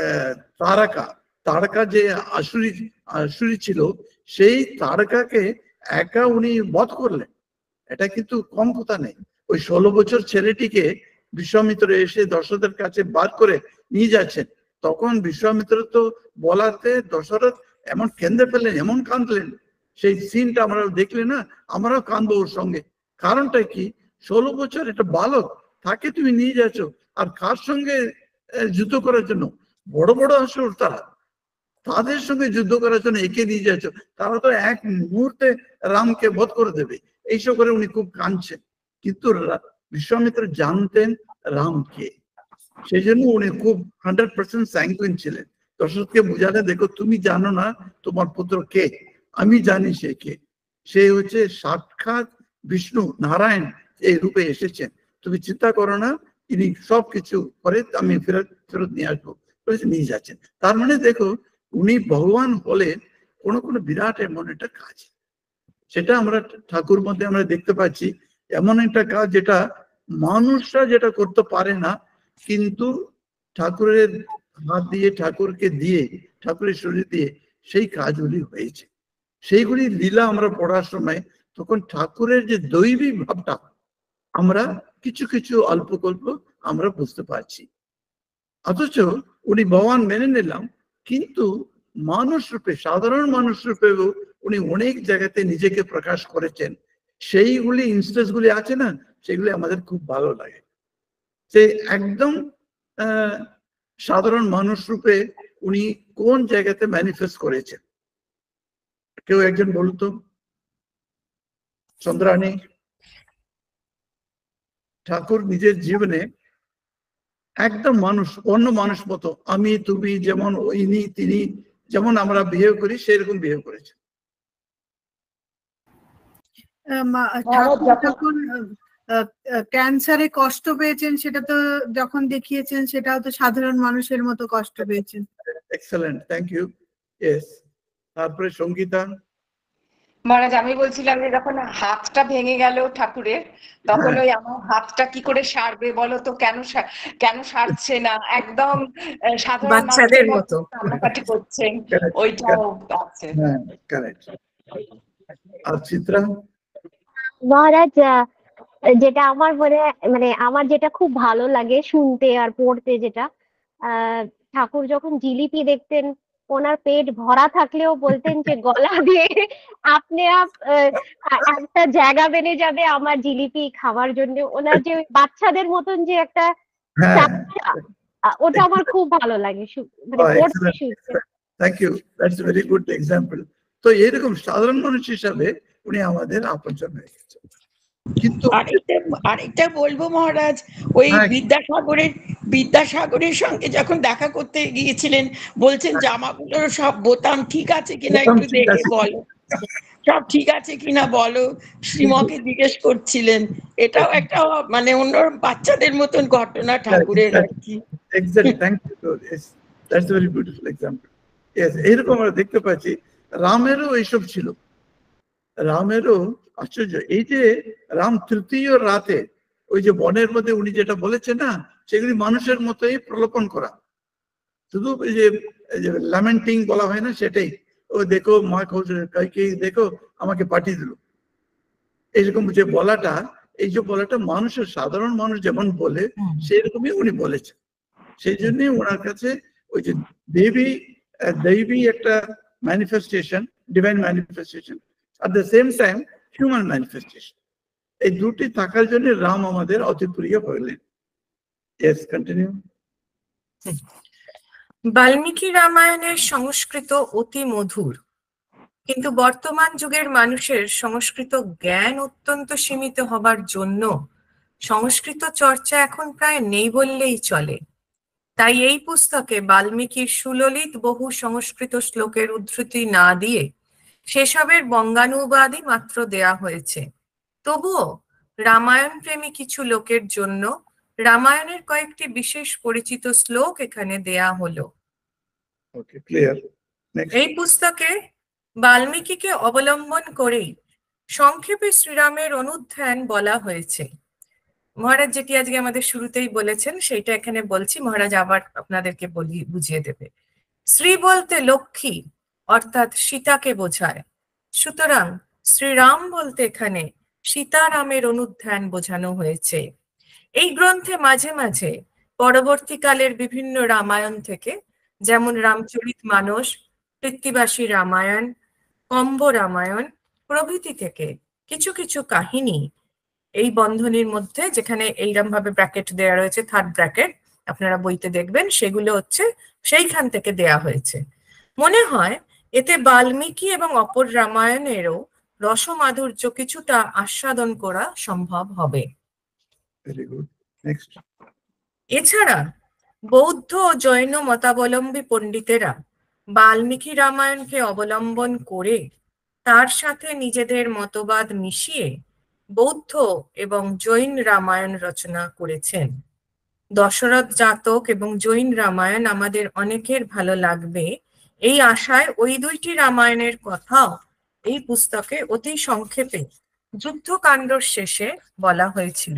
Speaker 2: তারকা যে আসুরি ছিল, সেই তারকাকে একা উনি বধ করলেন, এটা কিন্তু কম কথা নেই। ওই 16 বছর ছেলেটিকে বিশ্বামিত্র এসে দশরথের কাছে বার করে নিয়ে যাচ্ছেন, তখন বিশ্বামিত্র তো বলাতে দশরথ এমন কেঁদে ফেললেন, এমন কাঁদলেন, সেই সিনটা আমরা দেখলে না, আমরাও কাঁদবো ওর সঙ্গে। কারণটা কি? 16 বছর একটা বালক, তাকে তুমি নিয়ে যাচ্ছ, আর কার সঙ্গে যুদ্ধ করার জন্য? বড় বড় আসুর তাদের সঙ্গে যুদ্ধ করার জন্য একে নিয়ে যাচ্ছ, তারা তো এক মুহূর্তে রামকে বধ করে দেবে। এইসব করে উনি খুব কাঁদছেন। কিন্তু বিশ্বামিত্র জানতেন রামকে, সেই জন্য উনি খুব 100% স্যাঙ্গুইন ছিলেন। দশরথকে বুঝালে, দেখো তুমি জানো না তোমার পুত্র কে, আমি জানি সে কে, সে হচ্ছে সাক্ষাৎ বিষ্ণু নারায়ণ এই রূপে এসেছেন, তুমি চিন্তা করো না, ইনি সবকিছু করে আমি ফেরত নিয়ে আসবো, নিয়ে যাচ্ছেন। তার মানে দেখো উনি ভগবান হলে কোনো বিরাট এমন একটা কাজ, সেটা আমরা ঠাকুর মধ্যে আমরা দেখতে পাচ্ছি। এমন একটা কাজ যেটা মানুষরা যেটা করতে পারে না, কিন্তু ঠাকুরের হাত দিয়ে, ঠাকুরকে দিয়ে, ঠাকুরের শরীর দিয়ে সেই কাজগুলি হয়েছে। সেইগুলি লীলা আমরা পড়ার সময় তখন ঠাকুরের যে দৈবিক ভাবটা আমরা কিছু কিছু অল্প গল্প আমরা বুঝতে পারছি। অথচ উনি ভগবান মেনে নিলাম, কিন্তু মানুষ রূপে, সাধারণ মানুষ রূপেও উনি অনেক জায়গাতে নিজেকে প্রকাশ করেছেন। সেইগুলি ইনস্টেন্স গুলি আছে না, সেগুলি আমাদের খুব ভালো লাগে। যে একদম সাধারণ মানুষ রূপে উনি কোন জায়গাতে ম্যানিফেস্ট করেছেন, কেউ একজন বলতো? চন্দ্রানী। ঠাকুর নিজের জীবনে একদম মানুষ, অন্য মানুষ মতো, আমি তুমি যেমন, ইনি তিনি যেমন আমরা বিহেভ করি সেরকম বিহেভ করেছে।
Speaker 5: যখন ক্যান্সারে কষ্ট পেয়েছেন সেটা তো যখন দেখিয়েছেন সেটাও তো সাধারণ মানুষের মতো কষ্ট পেয়েছেন।
Speaker 2: Excellent, thank you. ইয়েস, তারপরে সঙ্গীতা।
Speaker 6: মহারাজ, আমি বলছিলাম যে যখন হাতটা ভেঙে গেল ঠাকুরের, তখন ওই আমার হাতটা কি করে সারবে বলো তো, কেন সারছে না, একদম সাধারণ
Speaker 1: বাচ্চাদের মতো
Speaker 6: কান্নাকাটি করছেন, ওইটাও আছে।
Speaker 2: আর চিত্রা?
Speaker 7: মহারাজ, যেটা আমার মানে আমার যেটা খুব ভালো লাগে শুনতে আর পড়তে, যেটা ঠাকুর যখন জিলিপি দেখতেন, ওনার পেট ভরা থাকলেও বলতেন যে গলা দিয়ে আপনি একটা জায়গা বেড়ে যাবে আমার জিলিপি খাওয়ার জন্য। ওনার যে বাচ্চাদের মতন যে একটা ওটা আমার খুব ভালো লাগে মানে পড়তে শুনতে।
Speaker 2: Thank you, that's a very good example. তো এরকম সাধারণ মানুষ হিসাবে উনি আমাদের আপনজন হয়ে গেছেন। কিন্তু
Speaker 8: আরেকটা বলবো মহারাজ, ওই বিদ্যাসাগরের সঙ্গে যখন দেখা করতে গিয়েছিলেন, বলছেন জামাগুলোর সব বোতাম ঠিক আছে কিনা একটু দেখে বলো, সব ঠিক আছে কিনা বলো, শ্রীমকে জিজ্ঞেস করছিলেন। এটাও একটা মানে অন্য বাচ্চাদের মতন ঘটনা ঠাকুরের আর কি।
Speaker 2: Exactly, thank you, that's a very beautiful example. Yes, এরকম আমরা দেখতে পাচ্ছি। রামেরও এইসব ছিল। রামেরও আশ্চর্য, এই যে রাম তৃতীয় রাতে ওই যে বনের মধ্যে উনি যেটা বলেছেন না, সেগুলি মানুষের মতোই প্রলোপন করা, শুধু এই যে ল্যামেন্টিং বলা হয় না, সেটাই। ও দেখো মা কাইকে দেখো আমাকে পাঠিয়ে দিল, এইরকম যে বলাটা, এই যে বলাটা মানুষের, সাধারণ মানুষ যেমন বলে সেরকমই উনি বলেছেন। সেই জন্য ওনার কাছে ওই যে দেবী একটা manifestation, divine manifestation, at the same time human manifestation, এই দুটি থাকার জন্য রাম আমাদের অতি প্রিয় হলেন। Yes, continue.
Speaker 1: বাল্মীকি রামায়ণের সংস্কৃত অতি মধুর, কিন্তু বর্তমান যুগের মানুষের সংস্কৃত জ্ঞান অত্যন্ত সীমিত হবার জন্য সংস্কৃত চর্চা এখন প্রায় নেই বললেই চলে। তাই এই পুস্তকে বাল্মীকির সুললিত বহু সংস্কৃত শ্লোকের উদ্ধৃতি না দিয়ে সেসবের বঙ্গানুবাদই মাত্র দেয়া হয়েছে। তবুও রামায়ণ প্রেমী কিছু লোকের জন্য রামায়ণের কয়েকটি বিশেষ পরিচিত শ্লোক এখানে দেয়া হলো। এই পুস্তকে বাল্মীকিকে অবলম্বন করেই সংক্ষেপে শ্রীরামের অনুধ্যান বলা হয়েছে। মহারাজ যেটি আজকে আমাদের শুরুতেই বলেছেন সেইটা এখানে বলছি, মহারাজ আবার আপনাদেরকে বুঝিয়ে দেবে। শ্রী বলতে লক্ষ্মী অর্থাৎ সীতাকে বোঝায়, সুতরাং শ্রীরাম বলতে এখানে সীতারামের অনুধ্যান বোঝানো হয়েছে। এই গ্রন্থে মাঝে মাঝে পরবর্তীকালের বিভিন্ন রামায়ণ থেকে, যেমন রামচরিতমানস, কৃত্তিবাসী রামায়ণ, কম্ব রামায়ণ প্রভৃতি থেকে কিছু কিছু কাহিনী এই বন্ধনীর মধ্যে, যেখানে এইরকম ভাবে ব্র্যাকেট দেওয়া রয়েছে, থার্ড ব্র্যাকেট, আপনারা বইতে দেখবেন, সেগুলো হচ্ছে সেইখান থেকে দেয়া হয়েছে। মনে হয় এতে বাল্মীকি এবং অপর রামায়ণেরও রসমাধুর্য কিছুটা আস্বাদন করা সম্ভব হবে। এছাড়া বৌদ্ধ ও জৈন মতাবলম্বী পণ্ডিতেরা বাল্মীকি রামায়ণকে অবলম্বন করে তার সাথে নিজেদের মতবাদ মিশিয়ে বৌদ্ধ এবং জৈন রামায়ণ রচনা করেছেন। দশরথ জাতক এবং জৈন রামায়ণ আমাদের অনেকের ভালো লাগবে, এই আশায় ওই দুইটি রামায়ণের কথাও এই পুস্তকে অতি সংক্ষেপে যুদ্ধকাণ্ডর শেষে বলা হয়েছিল।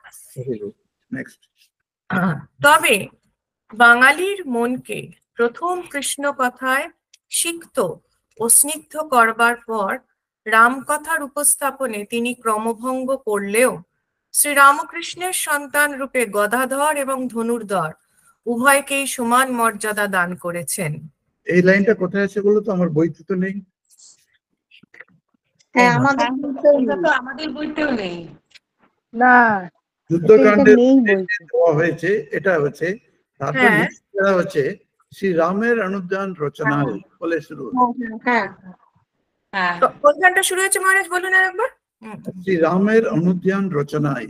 Speaker 1: তবে বাঙালির মনকে প্রথম কৃষ্ণ কথায় সিক্ত ও স্নিগ্ধ করবার পর রামকথার উপস্থাপনে তিনি ক্রমভঙ্গ করলেও শ্রীরামকৃষ্ণের সন্তান রূপে গদাধর এবং ধনুর্ধর উভয়কেই সমান মর্যাদা দান করেছেন।
Speaker 2: এই লাইনটা কোথায় আছে বলো তো, আমার বইতে তো নেই।
Speaker 3: হ্যাঁ, আমাদের
Speaker 6: বইতেও নেই।
Speaker 3: না,
Speaker 2: যুদ্ধকাণ্ডে দেওয়া হয়েছে, এটা হচ্ছে তারপর হচ্ছে শ্রী রামের অনুদান রচনায় বলে শুরু।
Speaker 1: কোনখানটা শুরু হয়েছে মহারাজ বলুন আর একবার।
Speaker 2: শ্রী রামের অনুদান রচনায়।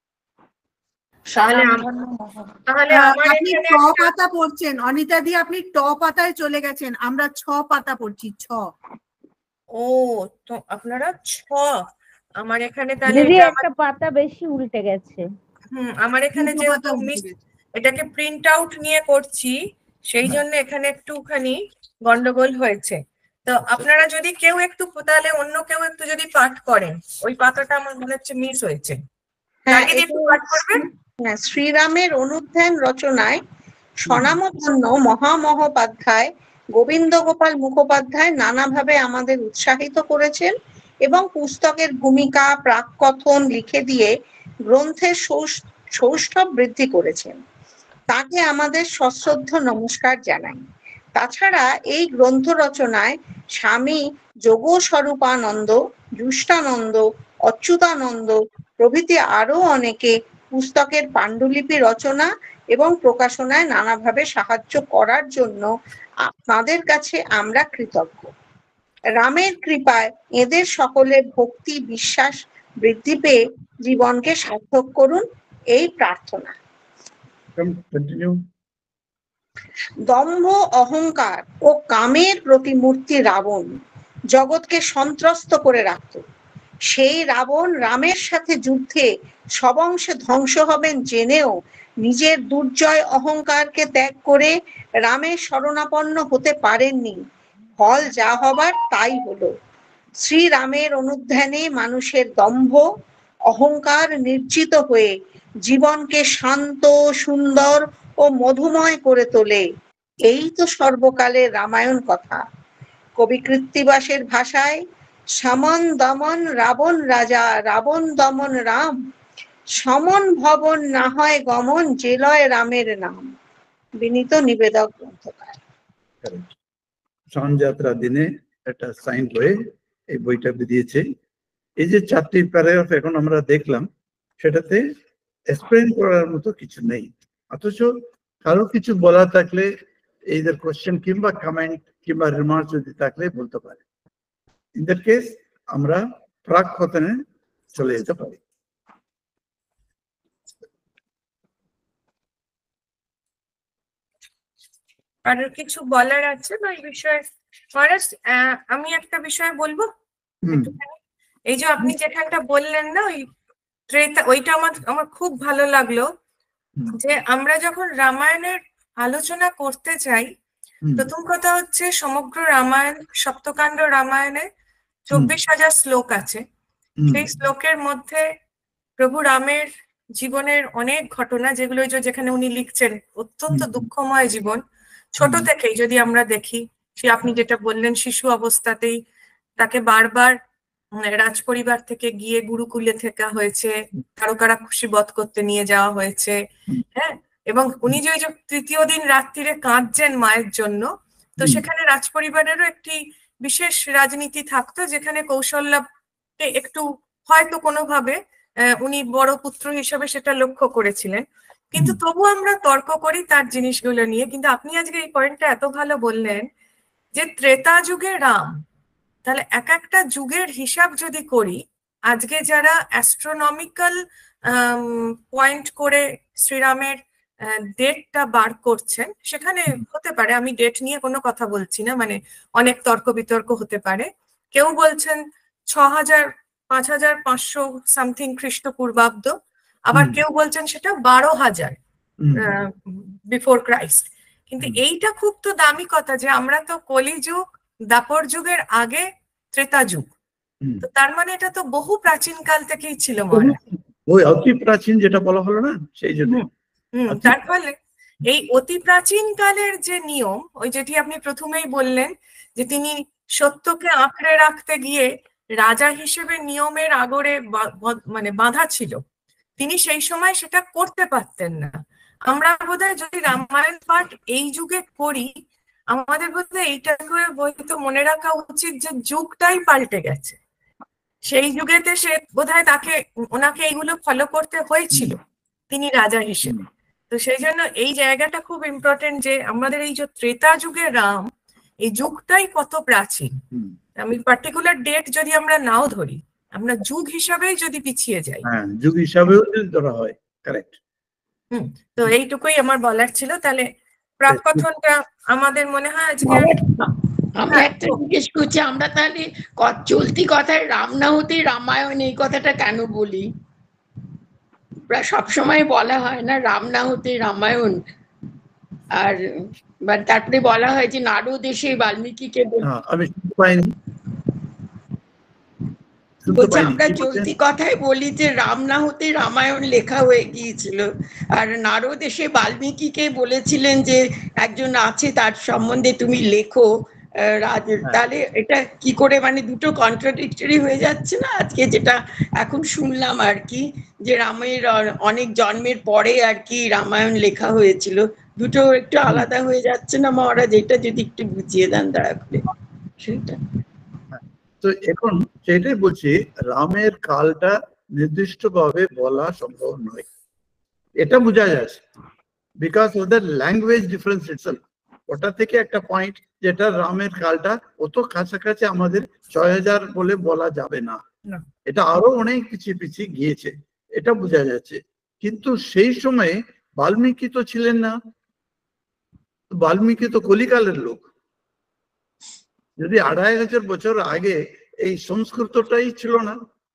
Speaker 1: তাহলে
Speaker 5: আপনি ট পাতা পড়ছেন অনিতা দি, আপনি ট পাতায় চলে গেছেন, আমরা 6 পাতা পড়ছি। 6।
Speaker 1: ও, তো আপনারা 6, আমার এখানে তাহলে
Speaker 7: একটা পাতা বেশি উল্টে গেছে।
Speaker 1: আমার এখানে যেহেতু এটাকে প্রিন্ট আউট নিয়ে করছি সেই জন্য এখানে একটুখানি গন্ডগোল হয়েছে। তো আপনারা যদি কেউ একটু, তাহলে অন্য কেউ একটু যদি পাঠ করেন, ওই পাতাটা আমার মনে হচ্ছে মিস হয়েছে।
Speaker 3: শ্রীরামের অনুধ্যান রচনায় স্বনামধন্য মহামহোপাধ্যায় গোবিন্দ গোপাল মুখোপাধ্যায় নানাভাবে আমাদের উৎসাহিত করেছেন এবং পুস্তকের ভূমিকা প্রাককথন লিখে দিয়ে গ্রন্থের সৌষ্ঠব বৃদ্ধি করেছেন। তাকে আমাদের সশ্রদ্ধ নমস্কার জানাই। তাছাড়া এই গ্রন্থ রচনায় স্বামী যোগস্বরূপানন্দ, জুষ্টানন্দ, অচ্যুতানন্দ প্রভৃতি আরো অনেকে পুস্তকের পাণ্ডুলিপি রচনা এবং প্রকাশনায় নানাভাবে সাহায্য করার জন্য আপনাদের কাছে আমরা কৃতজ্ঞ। রামের কৃপায় এদের সকলের ভক্তি বিশ্বাস বৃদ্ধি পেয়ে জীবনকে সার্থক করুন, এই প্রার্থনা। দম্ভ, অহংকার ও কামের প্রতিমূর্তি রাবণ জগৎকে সন্ত্রস্ত করে রাখত। সেই রাবণ রামের সাথে যুদ্ধে সবংশে ধ্বংস হবেন জেনেও নিজের দুর্জয় অহংকারকে ত্যাগ করে রামের শরণাপন্ন হতে পারেননি। ফল যা হবার তাই হলো। শ্রীরামের অনুধ্যানে মানুষের দম্ভ অহংকার নির্জিত হয়ে জীবনকে শান্ত, সুন্দর ও মধুময় করে তোলে। এই তো সর্বকালের রামায়ণ কথা। কবি কৃত্তিবাসের ভাষায় সমন দমন রাবণ রাজা, রাবণ দমন রাম, সমন ভবন না হয় গমন, জেলয় রামের নাম। বিনীত নিবেদক গ্রন্থকার।
Speaker 2: স্নানযাত্রা দিনে একটা সাইন হয়ে এই বইটা বেরিয়েছে। এই যে 4টি প্যারাগ্রাফ এখন আমরা দেখলাম, সেটাতে এক্সপ্লেন করার মতো কিছু নেই, অথচ কারো কিছু বলা থাকলে এইদের কোশ্চেন কিংবা কমেন্ট কিংবা রিমার্ক যদি থাকলে বলতে পারে। ইন দ্যাট কেস আমরা প্রাক কথনে চলে যেতে পারি।
Speaker 1: আর কিছু বলার আছে না এই বিষয়ে মহারাজ? আমি একটা বিষয় বলবো। এই যে আপনি যেখানটা বললেন না ওই ত্রেতা, ওইটা আমার খুব ভালো লাগলো, যে আমরা যখন রামায়ণের আলোচনা করতে চাই, প্রথম কথা হচ্ছে সমগ্র রামায়ণ, সপ্তকাণ্ড রামায়ণে 24,000 শ্লোক আছে। সেই শ্লোকের মধ্যে প্রভু রামের জীবনের অনেক ঘটনা, যেগুলো যেখানে উনি লিখছেন অত্যন্ত দুঃখময় জীবন ছোট থেকেই যদি আমরা দেখি, সে আপনি যেটা বললেন শিশু অবস্থাতেই তাকে বারবার রাজপরিবার থেকে গিয়ে গুরুকুলে থাকা হয়েছে, কারো খুশি বধ করতে নিয়ে যাওয়া হয়েছে, হ্যাঁ, এবং উনি যে 3য় দিন রাত্রিরে কাঁদছেন মায়ের জন্য, তো সেখানে রাজপরিবারেরও একটি বিশেষ রাজনীতি থাকতো, যেখানে কৌশল্যাকে একটু হয়তো কোনোভাবে উনি বড় পুত্র হিসেবে সেটা লক্ষ্য করেছিলেন, কিন্তু তবু আমরা তর্ক করি তার জিনিসগুলো নিয়ে। কিন্তু আপনি আজকে এই পয়েন্টটা এত ভালো বললেন যে ত্রেতা যুগে রাম, তাহলে এক একটা যুগের হিসাব যদি করি, আজকে যারা অ্যাস্ট্রোনমিক্যাল পয়েন্ট করে শ্রীরামের ডেটটা বার করছেন, সেখানে হতে পারে, আমি ডেট নিয়ে কোনো কথা বলছি না, মানে অনেক তর্ক বিতর্ক হতে পারে। কেউ বলছেন 5,500 সামথিং খ্রিস্টপূর্বাব্দ, আবার কেউ বলছেন সেটা 12,000। Before Christ. কিন্তু এইটা খুব তো দামি কথা যে আমরা তো কলিযুগ দাপর যুগের আগে ত্রেতা যুগ, তো তার মানে এটা তো বহু প্রাচীন কাল থেকেই ছিল মহারাজ।
Speaker 2: ওই অতি প্রাচীন যেটা বলা হলো না, সেই জন্য।
Speaker 1: তার ফলে এই অতি প্রাচীন কালের যে নিয়ম, ওই যেটি আপনি প্রথমেই বললেন যে তিনি সত্যকে আঁকড়ে রাখতে গিয়ে রাজা হিসেবে নিয়মের আগরে মানে বাঁধা ছিল, তিনি সেই সময় সেটা করতে পারতেন না। আমরা বোধহয় যদি রামায়ণ পাঠ এই যুগে করি, আমাদের বোধহয় এইটা করে বইতে মনে রাখা উচিত যে যুগটাই পাল্টে গেছে। সেই যুগেতে সে বোধহয় ওনাকে এইগুলো ফলো করতে হয়েছিল তিনি রাজা হিসেবে। তো সেই জন্য এই জায়গাটা খুব ইম্পর্টেন্ট যে আমাদের এই যে ত্রেতা যুগের রাম, এই যুগটাই কত প্রাচীন। আমি পার্টিকুলার ডেট যদি আমরা নাও ধরি, আমরা যুগ হিসাবেই যদি পিছিয়ে যাই,
Speaker 2: যুগ হিসাবেও যদি ধরা হয়, কারেক্ট।
Speaker 1: তো এইটুকুই আমার বলার ছিল। তাহলে প্রাককথনটা আমাদের মনে হয় আজকে
Speaker 8: আমি একটা জিজ্ঞেস করছি, আমরা তাহলে চলতি কথায় রাম না হতে রামায়ণ এই কথাটা কেন বলি? প্রায় সবসময় বলা হয় না রাম না হতে রামায়ণ, আর তারপরে বলা হয় যে নারদ এসে বাল্মীকিকে
Speaker 2: আমি পাইনি।
Speaker 8: আমরা চলতি কথায় বলি যে রাম না হতে রামায়ণ লেখা হয়ে গিয়েছিল, আর নারদ এসে বাল্মীকিকে বলেছিলেন যে একজন আছে তার সম্বন্ধে তুমি লেখো। তাহলে এটা কি করে, মানে দুটো কন্ট্রাডিক্টরি হয়ে যাচ্ছে না আজকে যেটা এখন শুনলাম আর কি, যে রামের অনেক জন্মের পরে আর কি রামায়ণ লেখা হয়েছিল, দুটো একটু আলাদা হয়ে যাচ্ছে না মহারাজ? এটা যদি একটু বুঝিয়ে দেন দয়া করে সেটা।
Speaker 2: তো এখন সেটাই বলছি, রামের কালটা নির্দিষ্টভাবে বলা সম্ভব নয়, এটা বোঝা যাচ্ছে because of the language difference itself. ওটা থেকে একটা পয়েন্ট যেটা রামের কালটা অত কাছাকাছি আমাদের 6000 বলে বলা যাবে না, এটা আরো অনেক পিছিয়ে গিয়েছে, এটা বোঝা যাচ্ছে। কিন্তু সেই সময়ে বাল্মীকি তো ছিলেন না, বাল্মীকি তো কলিকালের লোক। যদি 2500 বছর আগে এই সংস্কৃতটাই ছিল না,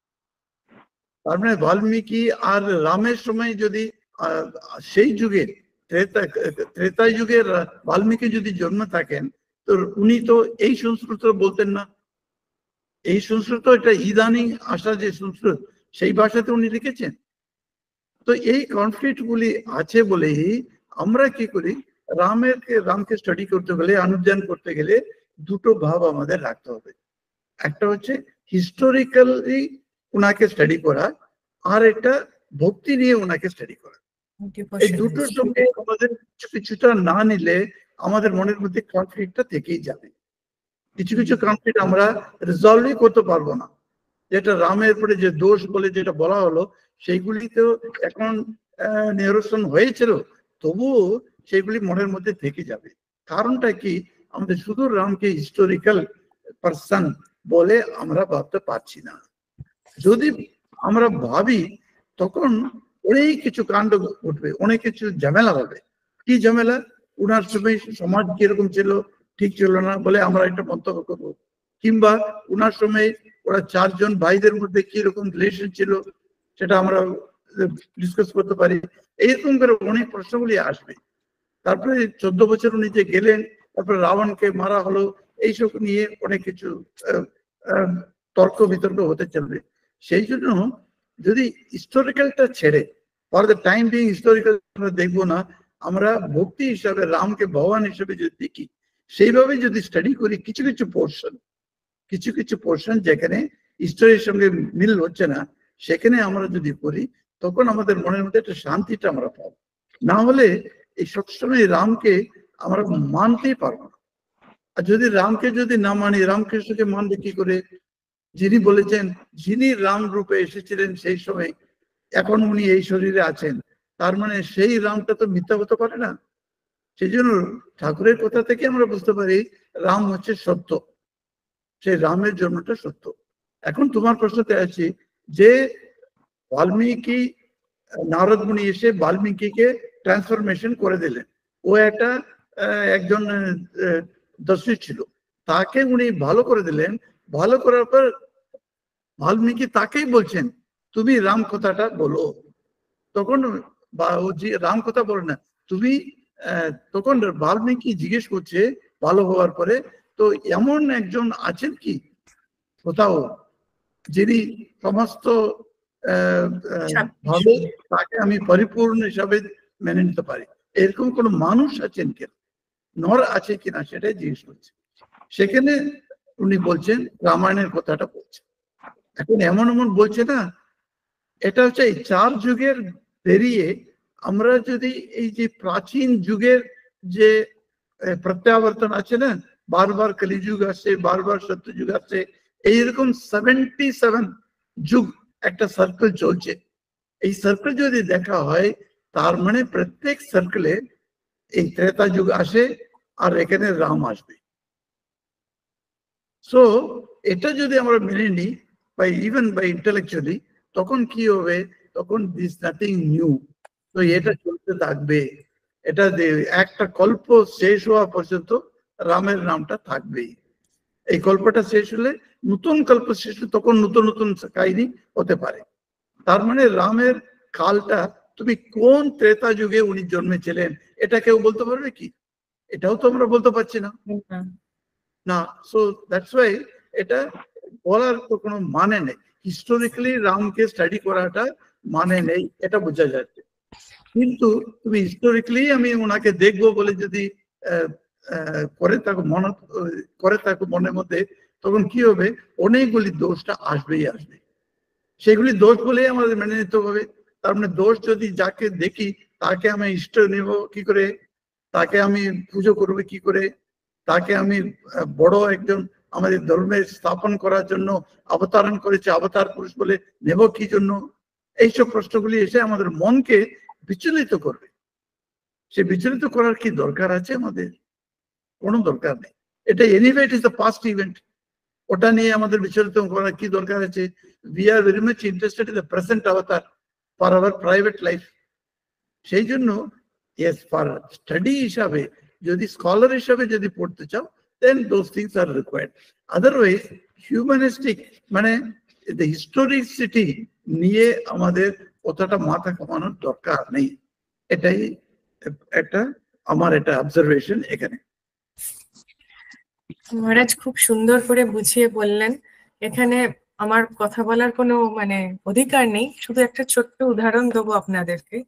Speaker 2: তার মানে বাল্মীকি আর রামের সময় যদি সেই যুগে ত্রেতা যুগের বাল্মীকি যদি জন্ম থাকেন, তো উনি তো এই সংস্কৃত বলতেন না। এই সংস্কৃত এটা ইদানিং আসা যে সংস্কৃত, সেই ভাষাতে উনি লিখেছেন। তো এই কনফ্লিক্ট গুলি আছে বলেই আমরা কি করি, রামকে স্টাডি করতে গেলে, অনুধ্যান করতে গেলে দুটো ভাব আমাদের রাখতে হবে। একটা হচ্ছে হিস্টোরিক্যালি ওনাকে স্টাডি করা, আর একটা ভক্তি নিয়ে ওনাকে স্টাডি করা। এই দুটোর সঙ্গে আমাদের কিছুটা না নিলে আমাদের মনের মধ্যে কনফ্লিক্টটা থেকেই যাবে। কিছু কনফ্লিক্ট আমরা রিজলভই করতে পারবো না। যেটা রামের পরে যে দোষ বলে যেটা বলা হলো, সেইগুলি তো এখন নিরসন হয়েছিল, তবুও সেগুলি মনের মধ্যে থেকে যাবে। কারণটা কি, আমাদের শুধু রামকে হিস্টোরিক্যাল পার্সন বলে আমরা ভাবতে পারছি না। যদি আমরা ভাবি তখন অনেক কিছু কাণ্ড ঘটবে, অনেক কিছু ঝামেলা হবে। কি ঝামেলা? ওনার সময় সমাজ কিরকম ছিল, ঠিক ছিল না বলে আমরা একটা মন্তব্য করবো, কিংবা ওনার সময় ওরা 4 জন ভাইদের মধ্যে কি রকম রিলেশন ছিল সেটা আমরা ডিসকাস করতে পারি। এইরকম করে অনেক প্রশ্নগুলি আসবে। তারপরে 14 বছর উনি যে গেলেন, তারপরে রাবণকে মারা হলো, এইসব নিয়ে অনেক কিছু তর্ক বিতর্ক হতে চলবে। সেই জন্য যদি হিস্টোরিক্যালটা ছেড়ে, for the time being historical আমরা দেখবো না, আমরা ভক্তি হিসাবে রামকে ভগবান হিসেবে যদি দেখি, সেইভাবে যদি স্টাডি করি কিছু পোর্শন যেখানে হিস্টোরির সঙ্গে মিল হচ্ছে না, সেখানে আমরা যদি করি, তখন আমাদের মনের মধ্যে একটা শান্তিটা আমরা পাবো। না হলে এই সবসময় রামকে আমরা মানতেই পারবো না। আর যদি রামকে যদি না মানি, রামকৃষ্ণকে মানবে কি করে? যিনি বলেছেন, যিনি রাম রূপে এসেছিলেন সেই সময়, এখন উনি এই শরীরে আছেন, তার মানে সেই রামটা তো মিথ্যা হতে পারে না। সেই জন্য ঠাকুরের কথা থেকে আমরা বুঝতে পারি রাম হচ্ছে সত্য, সেই রামের জন্মটা সত্য। এখন তোমার প্রশ্নতে আছি যে বাল্মীকি, নারদ মুনি এসে বাল্মীকিকে ট্রান্সফরমেশন করে দিলেন। ও একজন দস্যু ছিল, তাকে উনি ভালো করে দিলেন। ভালো করার পর বাল্মীকি তাকেই বলছেন তুমি রাম কথাটা বলো। তখন বা ও যে রাম কথা বলে না, তুমি তখন বাল্মীকি জিজ্ঞেস করছে ভালো হওয়ার পরে, তো এমন একজন আছেন কি কোথাও যিনি সমস্ত ভাবে তাকে আমি পরিপূর্ণ হিসাবে মেনে নিতে পারি, এরকম কোন মানুষ আছেন কিনা, নর আছে কিনা সেটাই জিজ্ঞেস করছে। সেখানে উনি বলছেন রামায়ণের কথাটা বলছেন। এখন এমন এমন বলছে না, এটা হচ্ছে এই 4 যুগের পেরিয়ে আমরা যদি এই যে প্রাচীন যুগের যে প্রত্যাবর্তন আছে না, বারবার কলিযুগ আসছে, বারবার সত্যযুগ আসছে, এইরকম 77 যুগ একটা সার্কেল চলছে। এই সার্কেল যদি দেখা হয়, তার মানে প্রত্যেক সার্কেলে এই ত্রেতা যুগ আসে আর এখানে রাম আসবে। সো এটা যদি আমরা মেনে নিই বাই ইভেন বাই ইন্টেলেকচুয়ালি, তখন কি হবে, তখন দিস নাথিং নিউ। তো এটা চলতে থাকবে, এটা একটা কল্প শেষ হওয়া পর্যন্ত রামের নামটা থাকবেই। এই গল্পটা শেষ হলে নতুন গল্প শেষ হলে তখন নতুন নতুন কাহিনী হতে পারে। তার মানে রামের কালটা তুমি কোন ত্রেতা যুগে উনি জন্মেছিলেন এটা কেউ বলতে পারবে কি? এটাও তো আমরা বলতে পারছি না না। সো দ্যাটস ওয়াই এটা বলার তো কোনো মানে নেই। হিস্টোরিক্যালি রামকে স্টাডি করাটা মানে নেই, এটা বোঝা যাচ্ছে। কিন্তু তুমি হিস্টোরিক্যালি আমি ওনাকে দেখবো বলে যদি করে থাকো মনের মধ্যে, তখন কি হবে, অনেকগুলি দোষটা আসবেই আসবে। সেগুলি দোষ বলেই আমাদের মেনে নিতে হবে। তার মানে দোষ যদি যাকে দেখি তাকে আমি ইষ্ট নিব কি করে, তাকে আমি পুজো করবো কি করে, তাকে আমি বড় একজন আমাদের ধর্মের স্থাপন করার জন্য অবতারণ করেছে অবতার পুরুষ বলে নেব কি জন্য, এইসব প্রশ্নগুলি এসে আমাদের মনকে বিচলিত করবে। সে বিচলিত করার কি দরকার আছে? আমাদের কোনো দরকার নেই। এটা anyway it is the past event, ওটা নিয়ে আমাদের বিচলিত করার কি দরকার আছে? We are very much interested in the present avatar for our private life. সেই জন্য yes, ফর স্টাডি হিসাবে যদি স্কলার হিসাবে যদি পড়তে চাও, then those things are required. Otherwise humanistic মানে the historicity নিয়ে আমাদের অতটা মাথা কামানোর দরকার নেই। এটাই একটা আমার এটা অবজারভেশন এখানে।
Speaker 1: মহারাজ খুব সুন্দর করে বুঝিয়ে বললেন। এখানে আমার কথা বলার কোনো মানে অধিকার নেই, শুধু একটা ছোট্ট উদাহরণ দেবো আপনাদেরকে,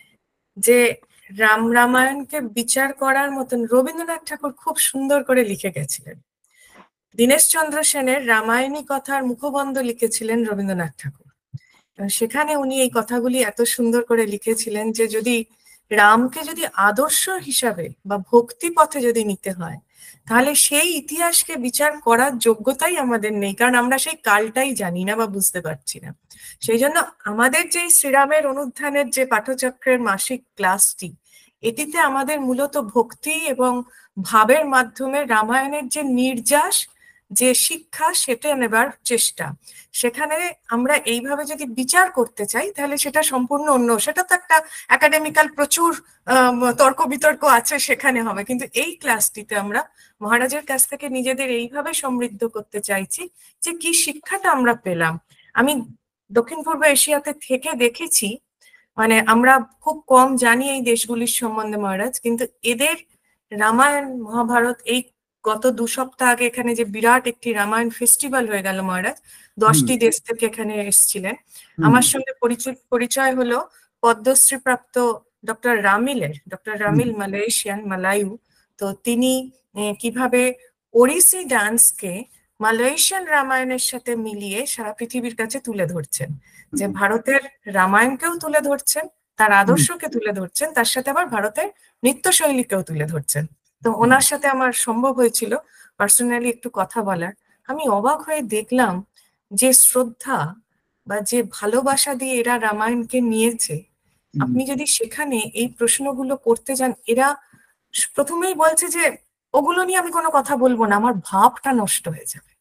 Speaker 1: যে রামায়ণকে বিচার করার মতন রবীন্দ্রনাথ ঠাকুর খুব সুন্দর করে লিখে গেছিলেন। দীনেশচন্দ্র সেনের রামায়ণী কথার মুখবন্ধ লিখেছিলেন রবীন্দ্রনাথ ঠাকুর। সেখানে উনি এই কথাগুলি এত সুন্দর করে লিখেছিলেন যে যদি রামকে যদি আদর্শ হিসাবে বা ভক্তি পথে যদি নিতে হয়, তাহলে সেই ইতিহাসকে বিচার করার যোগ্যতাই আমাদের নেই, কারণ আমরা সেই কালটাই জানি না বা বুঝতে পারছি না। সেই জন্য আমাদের যে শ্রীরামের অনুধ্যানের যে পাঠচক্রের মাসিক ক্লাসটি, এটিতে আমাদের মূলত ভক্তি এবং ভাবের মাধ্যমে রামায়ণের যে নির্যাস, যে শিক্ষা, সেটা নেবার চেষ্টা। সেখানে আমরা এইভাবে যদি বিচার করতে চাই তাহলে সেটা সম্পূর্ণ অন্য, সেটা তো একটা একাডেমিক্যাল প্রচুর তর্ক বিতর্ক আছে, সেখানে হবে। কিন্তু এই ক্লাসটিতে আমরা মহারাজের কাছ থেকে নিজেদের এইভাবে সমৃদ্ধ করতে চাইছি যে কি শিক্ষাটা আমরা পেলাম। আমি দক্ষিণ পূর্ব এশিয়াতে থেকে দেখেছি, মানে আমরা খুব কম জানি এই দেশগুলির সম্বন্ধে মহারাজ, কিন্তু এদের রামায়ণ মহাভারত, এই গত 2 সপ্তাহ আগে এখানে যে বিরাট একটি রামায়ণ ফেস্টিভ্যাল হয়ে গেল মহারাজ, 10টি দেশ থেকে এখানে এসেছিলেন। আমার সঙ্গে পরিচয় হলো পদ্মশ্রী প্রাপ্ত ডক্টর রামিল মালয়েশিয়ান মালায়ু। তো তিনি কিভাবে ওড়িশি ডান্সকে মালয়েশিয়ান রামায়ণের সাথে মিলিয়ে সারা পৃথিবীর কাছে তুলে ধরছেন, যে ভারতের রামায়ণকেও তুলে ধরছেন, তার আদর্শকে তুলে ধরছেন, তার সাথে আবার ভারতের নৃত্যশৈলীকেও তুলে ধরছেন। তো ওনার সাথে আমার সম্ভব হয়েছিল পার্সোনালি একটু কথা বলার। আমি অবাক হয়ে দেখলাম যে শ্রদ্ধা বা যে ভালোবাসা দিয়ে এরা রামায়ণকে নিয়েছে। আপনি যদি সেখানে এই প্রশ্নগুলো করতে যান, এরা প্রথমেই বলছে যে ওগুলো নিয়ে আমি কোনো কথা বলবো না, আমার ভাবটা নষ্ট হয়ে যাবে।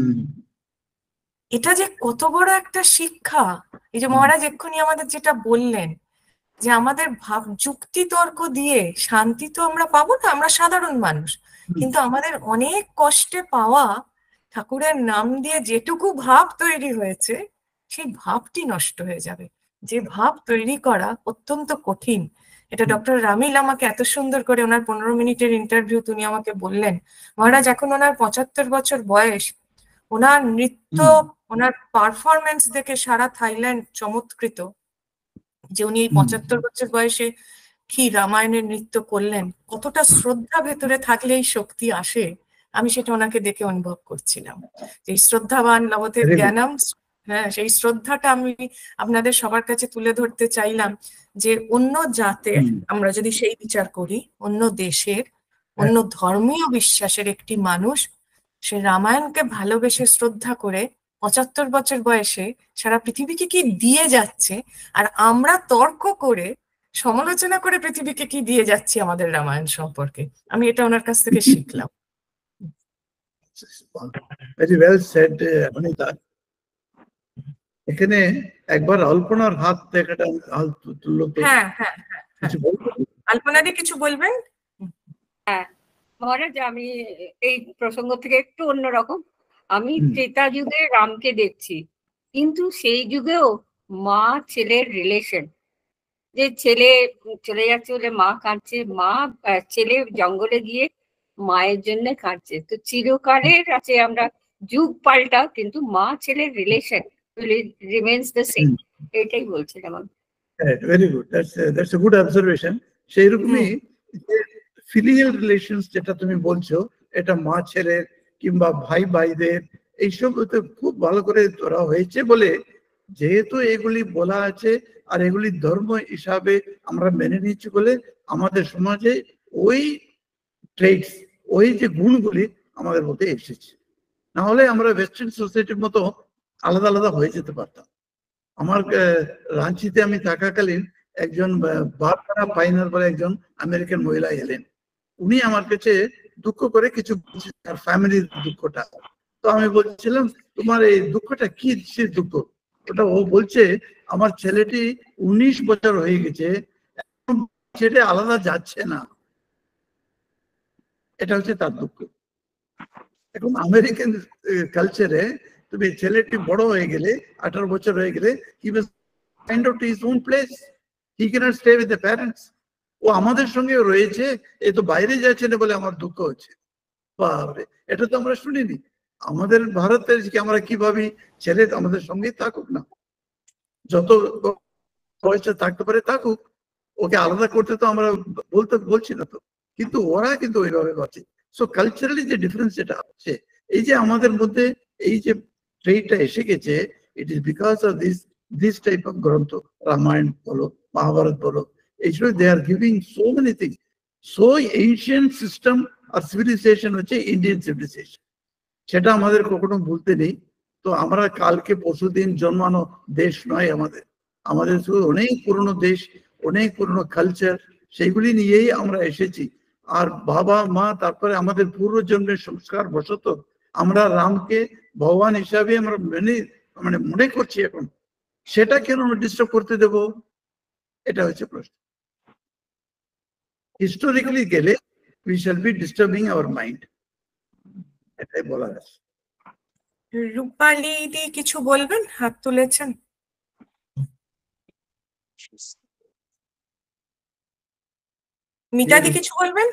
Speaker 1: এটা যে কত বড় একটা শিক্ষা! এই যে মহারাজ এক্ষুনি আমাদের যেটা বললেন, যে আমাদের ভাব যুক্তি তর্ক দিয়ে শান্তি তো আমরা পাবো না, আমরা সাধারণ মানুষ, কিন্তু আমাদের অনেক কষ্টে পাওয়া ঠাকুরের নাম দিয়ে যেটুকু ভাব তৈরি হয়েছে, সেই ভাবটি নষ্ট হয়ে যাবে। যে ভাব তৈরি করা অত্যন্ত কঠিন। এটা ডক্টর রামিল আমাকে এত সুন্দর করে, ওনার 15 মিনিটের ইন্টারভিউ তিনি আমাকে বললেন। মহারাজ, এখন ওনার 75 বছর বয়স, ওনার নৃত্য, ওনার পারফরমেন্স দেখে সারা থাইল্যান্ড চমৎকৃত যে উনি এই 75 বছর বয়সে কি রামায়ণের নৃত্য করলেন। কতটা শ্রদ্ধা ভেতরে থাকলে এই শক্তি আসে, আমি সেটা ওনাকে দেখে অনুভব করছিলাম। যে শ্রদ্ধাবান লভতে জ্ঞানম, হ্যাঁ, সেই শ্রদ্ধাটা আমি আপনাদের সবার কাছে তুলে ধরতে চাইলাম। যে অন্য জাতের আমরা যদি সেই বিচার করি, অন্য দেশের, অন্য ধর্মীয় বিশ্বাসের একটি মানুষ সে রামায়ণকে ভালোবেসে শ্রদ্ধা করে 75 বছর বয়সে সারা পৃথিবীকে কি দিয়ে যাচ্ছে, আর আমরা তর্ক করে সমালোচনা করে পৃথিবীকে কি দিয়ে যাচ্ছি আমাদের রামায়ণ সম্পর্কে। আমি এটা ওনার কাছ থেকে শিখলাম।
Speaker 2: Very well said Anita. এখানে একবার অল্পনার হাত দেখাটা তুললো তো।
Speaker 1: হ্যাঁ হ্যাঁ হ্যাঁ, আলপনা দি কিছু বলবেন?
Speaker 9: হ্যাঁ মহারাজ, আমি এই প্রসঙ্গ থেকে একটু অন্যরকম। আমি ত্রেতা যুগে রামকে দেখছি, কিন্তু সেই যুগেও মা ছেলের রিলেশন, যে ছেলে চলে যাচ্ছে বলে মা কাঁদছে, মা ছেলে জঙ্গলে গিয়ে মায়ের জন্য কাঁদছে। তো চিরকালের আছে, আমরা যুগ পাল্টা কিন্তু মা ছেলের রিলেশন রিমেন্স দ্য সেম। এটাই বলছিলাম আমি।
Speaker 2: Very good, that's a good observation. সেই রকমই ফিলিয়াল রিলেশনস যেটা তুমি বলছো, এটা মা ছেলের কিংবা ভাই ভাইদের এইসব খুব ভালো করে ধরা হয়েছে বলে, যেহেতু এগুলি বলা আছে আর এগুলি ধর্ম হিসাবে আমরা মেনে নিচ্ছি বলে আমাদের সমাজে ওই ট্রেডস, ওই যে গুণগুলি আমাদের মধ্যে এসেছে। না হলে আমরা ওয়েস্টার্ন সোসাইটির মতো আলাদা আলাদা হয়ে যেতে পারতাম। আমার রাঁচিতে আমি থাকাকালীন একজন বারবারা পাইনার বলে একজন আমেরিকান মহিলা এলেন। উনি আমার কাছে দুঃখ করে কিছু তার ফ্যামিলির দুঃখটা। তো আমি বলছিলাম, তোমার এই দুঃখটা কি দুঃখ? ওটা ও বলছে, আমার ছেলেটি 19 বছর হয়ে গেছে, ছেলে আলাদা যাচ্ছে না। এটা হচ্ছে তার দুঃখ। এখন আমেরিকান কালচারে তুমি ছেলেটি বড় হয়ে গেলে, 18 বছর হয়ে গেলে, he was find out his own place. He cannot stay with the parents. ও আমাদের সঙ্গে রয়েছে, এ তো বাইরে যাচ্ছে না বলে আমার দুঃখ হচ্ছে। বাপরে, এটা তো আমরা শুনিনি। আমাদের ভারতের আমরা কি ভাবি, ছেলে আমাদের সঙ্গেই থাকুক না, যত বয়সে থাকতে পারে থাকুক, ওকে আলাদা করতে তো আমরা বলছি না তো। কিন্তু ওরা কিন্তু ওইভাবে ভাবছে। সো কালচারালি যে ডিফারেন্স যেটা আছে, এই যে আমাদের মধ্যে এই যে ট্রেডটা এসে গেছে, it is because of this type of granth, Ramayana বলো, মহাভারত বলো, এইসব they are giving so many things. So ancient system আর সিভিলাইজেশন হচ্ছে ইন্ডিয়ান সিভিলাইজেশন, সেটা আমাদের কখনো ভুলতে নেই। তো আমরা কালকে পরশুদিন জন্মানো দেশ নয় আমাদের, আমাদের শুধু অনেক পুরনো দেশ, অনেক পুরনো কালচার, সেইগুলি নিয়েই আমরা এসেছি। আর বাবা মা, তারপরে আমাদের পূর্বজন্মের সংস্কার বশত আমরা রামকে ভগবান হিসাবে আমরা মনে করছি এখন, সেটা কেন ডিস্টার্ব করতে দেব? এটা হচ্ছে প্রশ্ন। হিস্টোরিক্যালি গেলে we shall be disturbing our mind. এটাই বলার আছে।
Speaker 1: রূপালী দি কিছু বলবেন? হাত তুলেছেন। মিতা দি কিছু বলবেন?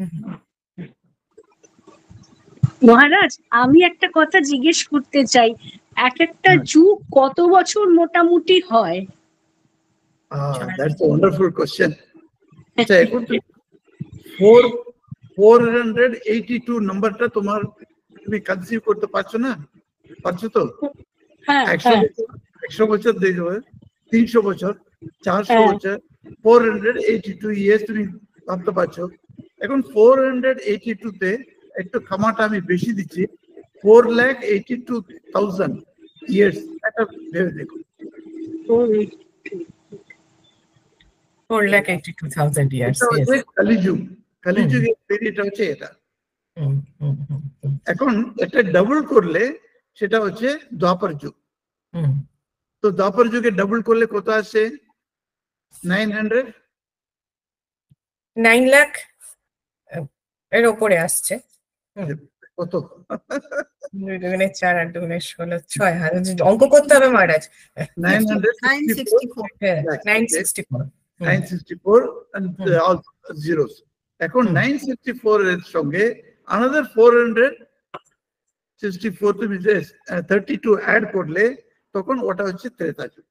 Speaker 10: মহারাজ, আমি একটা কথা জিজ্ঞেস করতে চাই, এক একটা যুগ কত বছর মোটামুটি হয়?
Speaker 2: That's a wonderful question. আচ্ছা, এখন 482 নাম্বারটা তোমার, তুমি কনসিভ করতে পারছো না? পারছো তো? 100 বছর দিয়ে যাবে, 300 বছর, 400 বছর, 482 ইয়ার্স তুমি ভাবতে পারছো। এখন 482 তে একটু খামাটা আমি বেশি দিচ্ছি, 4,82,000 ইয়ার্স। এটা ভেবে দেখো,
Speaker 1: 4,82,000 ইয়ার্স।
Speaker 2: কালিযুগ, কালিযুগের পিরিয়ডটা হচ্ছে এটা। এখন এটা ডাবল করলে সেটা হচ্ছে দ্বাপর যুগ। তো দ্বাপর যুগে ডাবল করলে কত আসে?
Speaker 1: 9 লাখ এর উপরে আসছে।
Speaker 2: কত?
Speaker 1: 2 দুগুণে 4 আর দুগুণে 16, 6 হাজার। অঙ্ক করতে হবে মহারাজ।
Speaker 2: 964
Speaker 1: 964
Speaker 2: and all zeros. এখন 964 এর সঙ্গে another 464 তুমি 32 অ্যাড করলে তখন ওটা হচ্ছে ত্রেতা যুগ।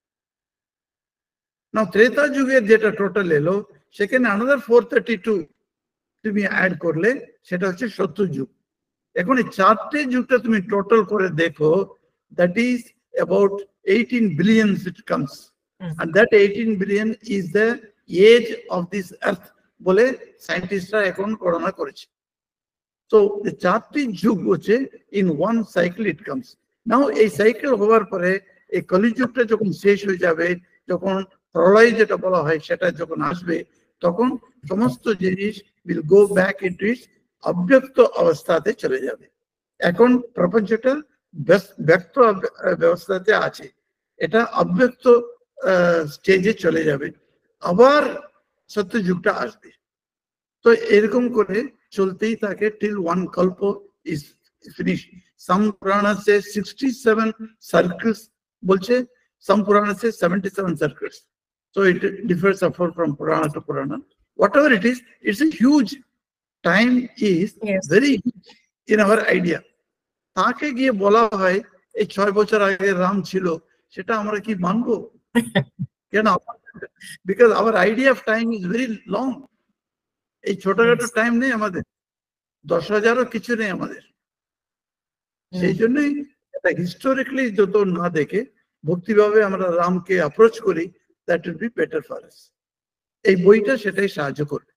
Speaker 2: না ত্রেতা যুগের যেটা টোটাল এলো সেখানে another 432 তুমি অ্যাড করলে সেটা হচ্ছে সত্য যুগ। এখন এই চারটে যুগটা তুমি টোটাল করে দেখো, that is about 18 billion it comes, and that 18 billion is the age of this earth বলে সায়েন্টিস্টরা এখন গণনা করেছে। So the চারটি যুগ হচ্ছে in one cycle it comes. Now এই সাইকেল হওয়ার পরে এই কলিযুগটা যখন শেষ হয়ে যাবে, যখন প্রলয় যেটা বলা হয় সেটা যখন আসবে, তখন সমস্ত জিনিস will go back into its অব্যক্ত অবস্থাতে চলে যাবে। এখন প্রপঞ্চটা ব্যক্ত ব্যবস্থাতে আছে, এটা অব্যক্ত স্টেজে চলে যাবে, আবার সত্যযুগটা আসবে। তো এরকম করে চলতেই থাকে till one kalpa is finished. Some Purana says 67 circles bolche, some Purana says 77 circles. So it differs from Purana to Purana. Whatever it is, it's a huge time is very huge in our idea. তাকে গিয়ে বলা হয় এই 6 বছর আগে রাম ছিল, সেটা আমরা কি মানবো? কেন? Because our idea of time is very long. এই ছোটখাটো টাইম নেই আমাদের, 10,000ও কিছু নেই আমাদের। সেই জন্যই এটা হিস্টোরিক্যালি যত না দেখে ভক্তিভাবে আমরা রামকে অ্যাপ্রোচ করি, that will be better for us. এই বইটা সেটাই সাহায্য করবে।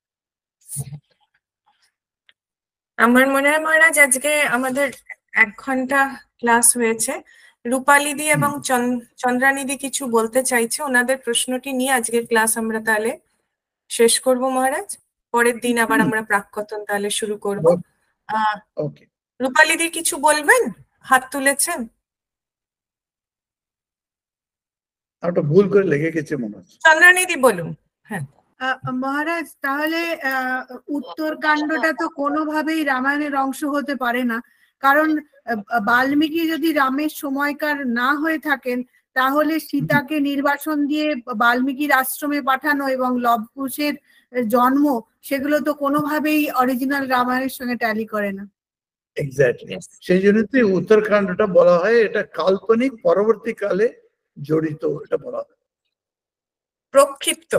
Speaker 1: আমার মনে হয় মহারাজ আজকে আমাদের 1 ঘন্টা ক্লাস হয়েছে। রূপালিদি এবং চন্দ্রানিদি কিছু বলতে চাইছে, ওনাদের প্রশ্নটি নিয়ে আজকের ক্লাস আমরা তাহলে শেষ করব মহারাজ। পরের দিন আবার আমরা প্রাককথন তাহলে শুরু করব। রূপালিদি কিছু বলবেন? হাত তুলেছেন।
Speaker 2: ওটা ভুল করে লেগে গেছে মনে হচ্ছে।
Speaker 1: চন্দ্রানিদি বলুন। হ্যাঁ
Speaker 5: মহারাজ, তাহলে উত্তরকাণ্ডটা তো কোনোভাবেই রামায়ণের অংশ হতে পারে না, কারণ বাল্মীকি যদি রামের সময়কার না হয়ে থাকেন, তাহলে সীতাকে নির্বাসন দিয়ে বাল্মীকির আশ্রমে পাঠানো এবং লবকুশের জন্ম, সেগুলো তো কোনোভাবেই অরিজিনাল রামায়ণের সঙ্গে ট্যালি করে না।
Speaker 2: এক্স্যাক্টলি, সেই জন্যই উত্তরকাণ্ডটা বলা হয় এটা কাল্পনিক, পরবর্তীকালে জড়িত, এটা বলা হয়
Speaker 1: প্রক্ষিপ্ত,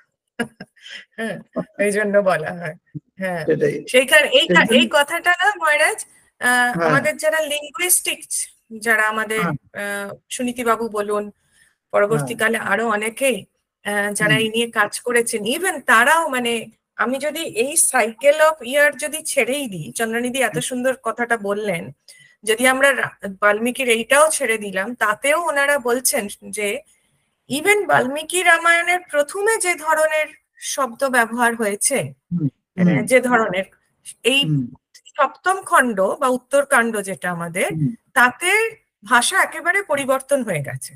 Speaker 1: এই জন্য বলা হয়। হ্যাঁ, সেইখানে এই কথাটা না মহারাজ, আমাদের যারা লিঙ্গুইস্টিক্স, যারা আমাদের সুনীতি বাবু বলুন, পরবর্তীকালে আরো অনেকেই যারা এই নিয়ে কাজ করেছেন, ইভেন তারাও মানে আমি যদি এই সাইকেল অফ ইয়ার যদি ছেড়েই দিই, চন্দ্রানিধি এত সুন্দর কথাটা বললেন, যদি আমরা বাল্মীকির এইটাও ছেড়ে দিলাম, তাতেও ওনারা বলছেন যে ইভেন বাল্মীকি রামায়ণের প্রথমে যে ধরনের শব্দ ব্যবহার হয়েছে, যে ধরনের এই 7ম খণ্ড বা উত্তরকাণ্ড যেটা আমাদের, তাতে ভাষা একেবারে পরিবর্তন হয়ে গেছে।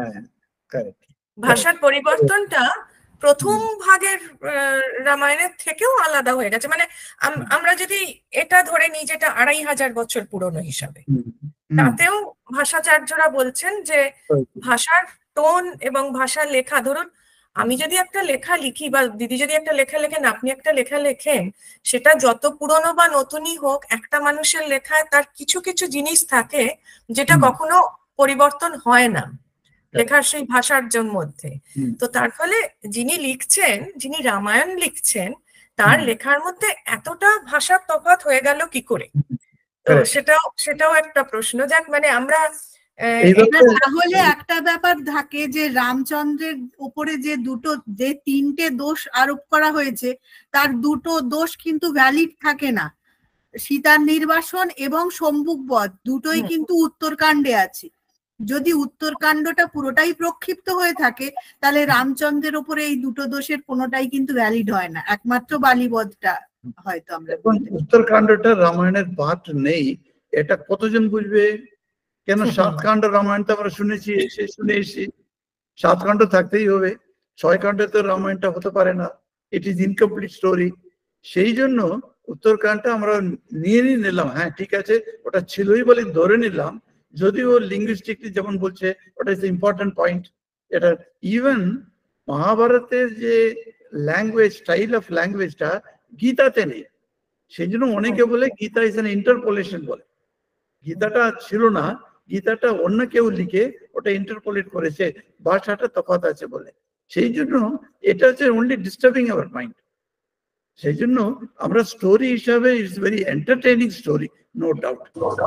Speaker 1: ভাষার পরিবর্তনটা প্রথম ভাগের রামায়ণের থেকেও আলাদা হয়ে গেছে। মানে আমরা যদি এটা ধরে নিই যেটা 2500 বছর পুরনো হিসাবে, তাতেও ভাষাচার্যরা বলছেন যে ভাষার টোন এবং ভাষার লেখা, ধরুন আমি যদি একটা লেখা লিখি বা দিদি যদি একটা লেখা লেখেন, আপনি একটা লেখা লেখেন, সেটা যত পুরনো বা নতুনই হোক, একটা মানুষের লেখায় তার কিছু কিছু জিনিস থাকে যেটা কখনো পরিবর্তন হয় না লেখার সেই ভাষার মধ্যে। তো তার ফলে যিনি লিখছেন, যিনি রামায়ণ লিখছেন, তার লেখার মধ্যে এতটা ভাষার তফাৎ হয়ে গেল কি করে? তো সেটাও একটা প্রশ্ন। যাক, মানে আমরা
Speaker 5: তাহলে একটা ব্যাপার থাকে যে রামচন্দ্রের উপরে যে 3টে দোষ আরোপ করা হয়েছে, তার 2টো দোষ কিন্তু ভ্যালিড থাকে না। সীতার নির্বাসন এবং সম্মুখ বধ দুটোই কিন্তু উত্তরকাণ্ডে আছে। যদি উত্তরকাণ্ডটা পুরোটাই প্রক্ষিপ্ত হয়ে থাকে, তাহলে রামচন্দ্রের উপরে এই 2টো দোষের কোনোটাই কিন্তু ভ্যালিড হয় না, একমাত্র বালিবধটা হয়তো আমরা।
Speaker 2: উত্তরকাণ্ডটা রামায়ণের পার্ট নেই, এটা কতজন বুঝবে? কেন 7 কাণ্ড রামায়ণ তো আমরা শুনে এসেছি, 7 কাণ্ড থাকতেই হবে, 6 কাণ্ডে তো রামায়ণটা হতে পারে না, ইট ইজ ইনকমপ্লিট স্টোরি। সেই জন্য উত্তরকাণ্ডটা আমরা নিয়ে নিলাম, হ্যাঁ ঠিক আছে ওটা ছিলই বলে ধরে নিলাম, যদিও লিঙ্গুইস্টিকলি যেমন বলছে ওটা ইজ ইম্পর্টেন্ট পয়েন্ট। এটা ইভেন মহাভারতের যে ল্যাঙ্গুয়েজ, স্টাইল অফ ল্যাঙ্গুয়েজটা গীতাতে নেই। সেই জন্য অনেকে বলে গীতা ইজ অ্যান ইন্টারপোলেশন বলে। গীতাটা ছিল না, গীতাটা অন্য কেউ লিখে ওটা ইন্টারপোলেট করেছে, ভাষাটা তফাৎ আছে বলে। সেই জন্য এটা হচ্ছে অনলি ডিস্টার্বিং আওয়ার মাইন্ড। সেই জন্য আমরা স্টোরি হিসাবে it's very entertaining story, no doubt.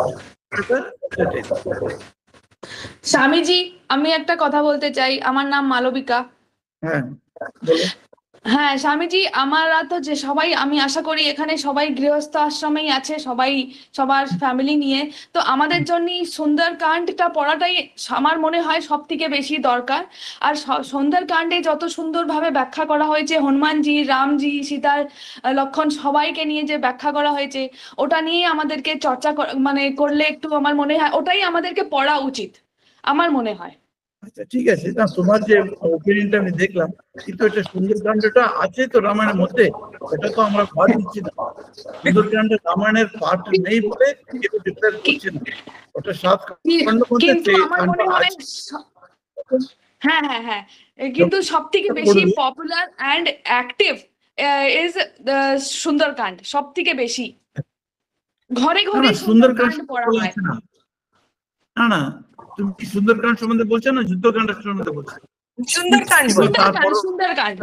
Speaker 11: Swamiji, আমি একটা কথা বলতে চাই। আমার নাম মালবিকা।
Speaker 2: হ্যাঁ বলো।
Speaker 11: হ্যাঁ স্বামীজি, আমরা তো যে সবাই, আমি আশা করি এখানে সবাই গৃহস্থ আশ্রমেই আছে, সবাই সবার ফ্যামিলি নিয়ে। তো আমাদের জন্য সুন্দরকাণ্ডটা পড়াটাই আমার মনে হয় সব থেকে বেশি দরকার। আর সুন্দরকাণ্ডে যত সুন্দরভাবে ব্যাখ্যা করা হয়েছে, হনুমানজি, রামজি, সীতার, লক্ষণ সবাইকে নিয়ে যে ব্যাখ্যা করা হয়েছে, ওটা নিয়ে আমাদেরকে চর্চা মানে করলে একটু, আমার মনে হয় ওটাই আমাদেরকে পড়া উচিত, আমার মনে হয়।
Speaker 2: আচ্ছা ঠিক আছে, না তোমার যে ওপিনিয়নটা আমি দেখলাম, কিন্তু এটা সুন্দরকাণ্ডটা আছে তো রামায়ণের মধ্যে, এটা তো আমরা বাদ দিচ্ছি না। সুন্দরকাণ্ডে রামায়ণের পার্ট নেই বলে কেউ ডিক্লেয়ার করছে না, ওটা 7 খণ্ড মধ্যে আছে।
Speaker 11: হ্যাঁ হ্যাঁ হ্যাঁ, কিন্তু সব থেকে বেশি popular and active is Sundarkand, সব থেকে বেশি ঘরে ঘরে সুন্দরকাণ্ড পড়া হয়।
Speaker 2: না না, তুমি কি সুন্দরকাণ্ড সম্বন্ধে বলছো না যুদ্ধকাণ্ড সম্বন্ধে বলছো?
Speaker 1: সুন্দরকাণ্ড,
Speaker 11: সুন্দরকাণ্ড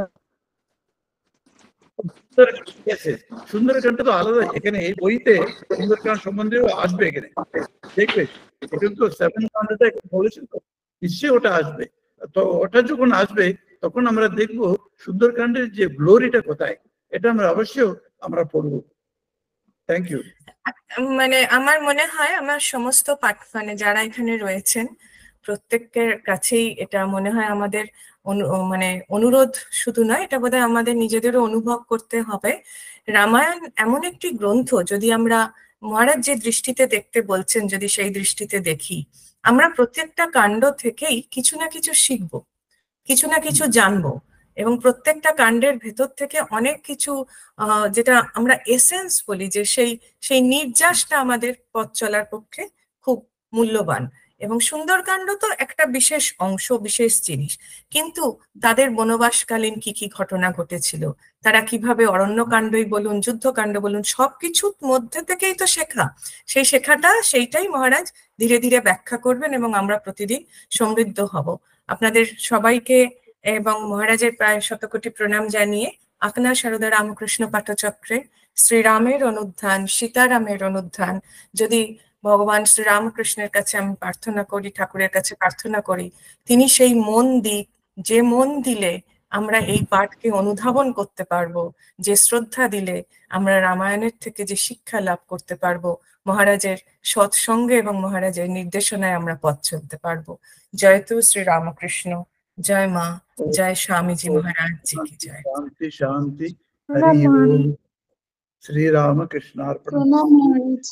Speaker 2: সুন্দরকাণ্ড তো আলাদা। এখানে এই বইতে সুন্দরকাণ্ড সম্বন্ধেও আসবে, এখানে দেখবে কিন্তু 7 কাণ্ডটা বলেছেন তো, নিশ্চয়ই ওটা আসবে। তো ওটা যখন আসবে তখন আমরা দেখবো সুন্দরকাণ্ডের যে গ্লোরিটা কোথায়, এটা আমরা অবশ্যই আমরা পড়বো। Thank you.
Speaker 1: মানে আমার মনে হয় আমার সমস্ত মানে যারা এখানে রয়েছেন প্রত্যেকের কাছেই এটা মনে হয় আমাদের মানে অনুরোধ শুধু নয়, এটা বোধহয় আমাদের নিজেদেরও অনুভব করতে হবে। রামায়ণ এমন একটি গ্রন্থ, যদি আমরা মহারাজ যে দৃষ্টিতে দেখতে বলছেন যদি সেই দৃষ্টিতে দেখি, আমরা প্রত্যেকটা কাণ্ড থেকেই কিছু না কিছু শিখবো, কিছু না কিছু জানবো, এবং প্রত্যেকটা কাণ্ডের ভেতর থেকে অনেক কিছু যেটা আমরা এসেন্স বলি, যে সেই নির্যাসটা আমাদের পথ চলার পক্ষে খুব মূল্যবান। এবং সুন্দরকাণ্ড তো একটা বিশেষ অংশ, বিশেষ জিনিস, কিন্তু তাদের বনবাসকালীন কি কি ঘটনা ঘটেছিল, তারা কিভাবে অরণ্যকাণ্ডই বলুন, যুদ্ধকাণ্ড বলুন, সবকিছুর মধ্যে থেকেই তো শেখা। সেই শেখাটা, সেইটাই মহারাজ ধীরে ধীরে ব্যাখ্যা করবেন এবং আমরা প্রতিদিন সমৃদ্ধ হব। আপনাদের সবাইকে এবং মহারাজের প্রায় 100 কোটি প্রণাম জানিয়ে আকনা সারদা রামকৃষ্ণ পাঠচক্রে শ্রীরামের অনুধ্যান, সীতারামের অনুধ্যান, যদি ভগবান শ্রীরামকৃষ্ণের কাছে আমি প্রার্থনা করি, ঠাকুরের কাছে প্রার্থনা করি, তিনি সেই মন দিক, যে মন দিলে আমরা এই পাঠকে অনুধাবন করতে পারবো, যে শ্রদ্ধা দিলে আমরা রামায়ণের থেকে যে শিক্ষা লাভ করতে পারবো, মহারাজের সৎসঙ্গে এবং মহারাজের নির্দেশনায় আমরা পথ চলতে পারবো। জয়তু শ্রী রামকৃষ্ণ, জয় মা, জয় স্বামীজি মহারাজ জি কি জয়।
Speaker 2: শান্তি শান্তি, হরি ওম, শ্রী রামকৃষ্ণ অর্পণ।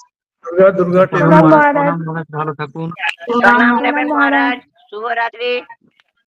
Speaker 2: দুর্গা দুর্গা,
Speaker 12: ভালো থাকুন।
Speaker 3: মহারাজ শুভরাত্রি।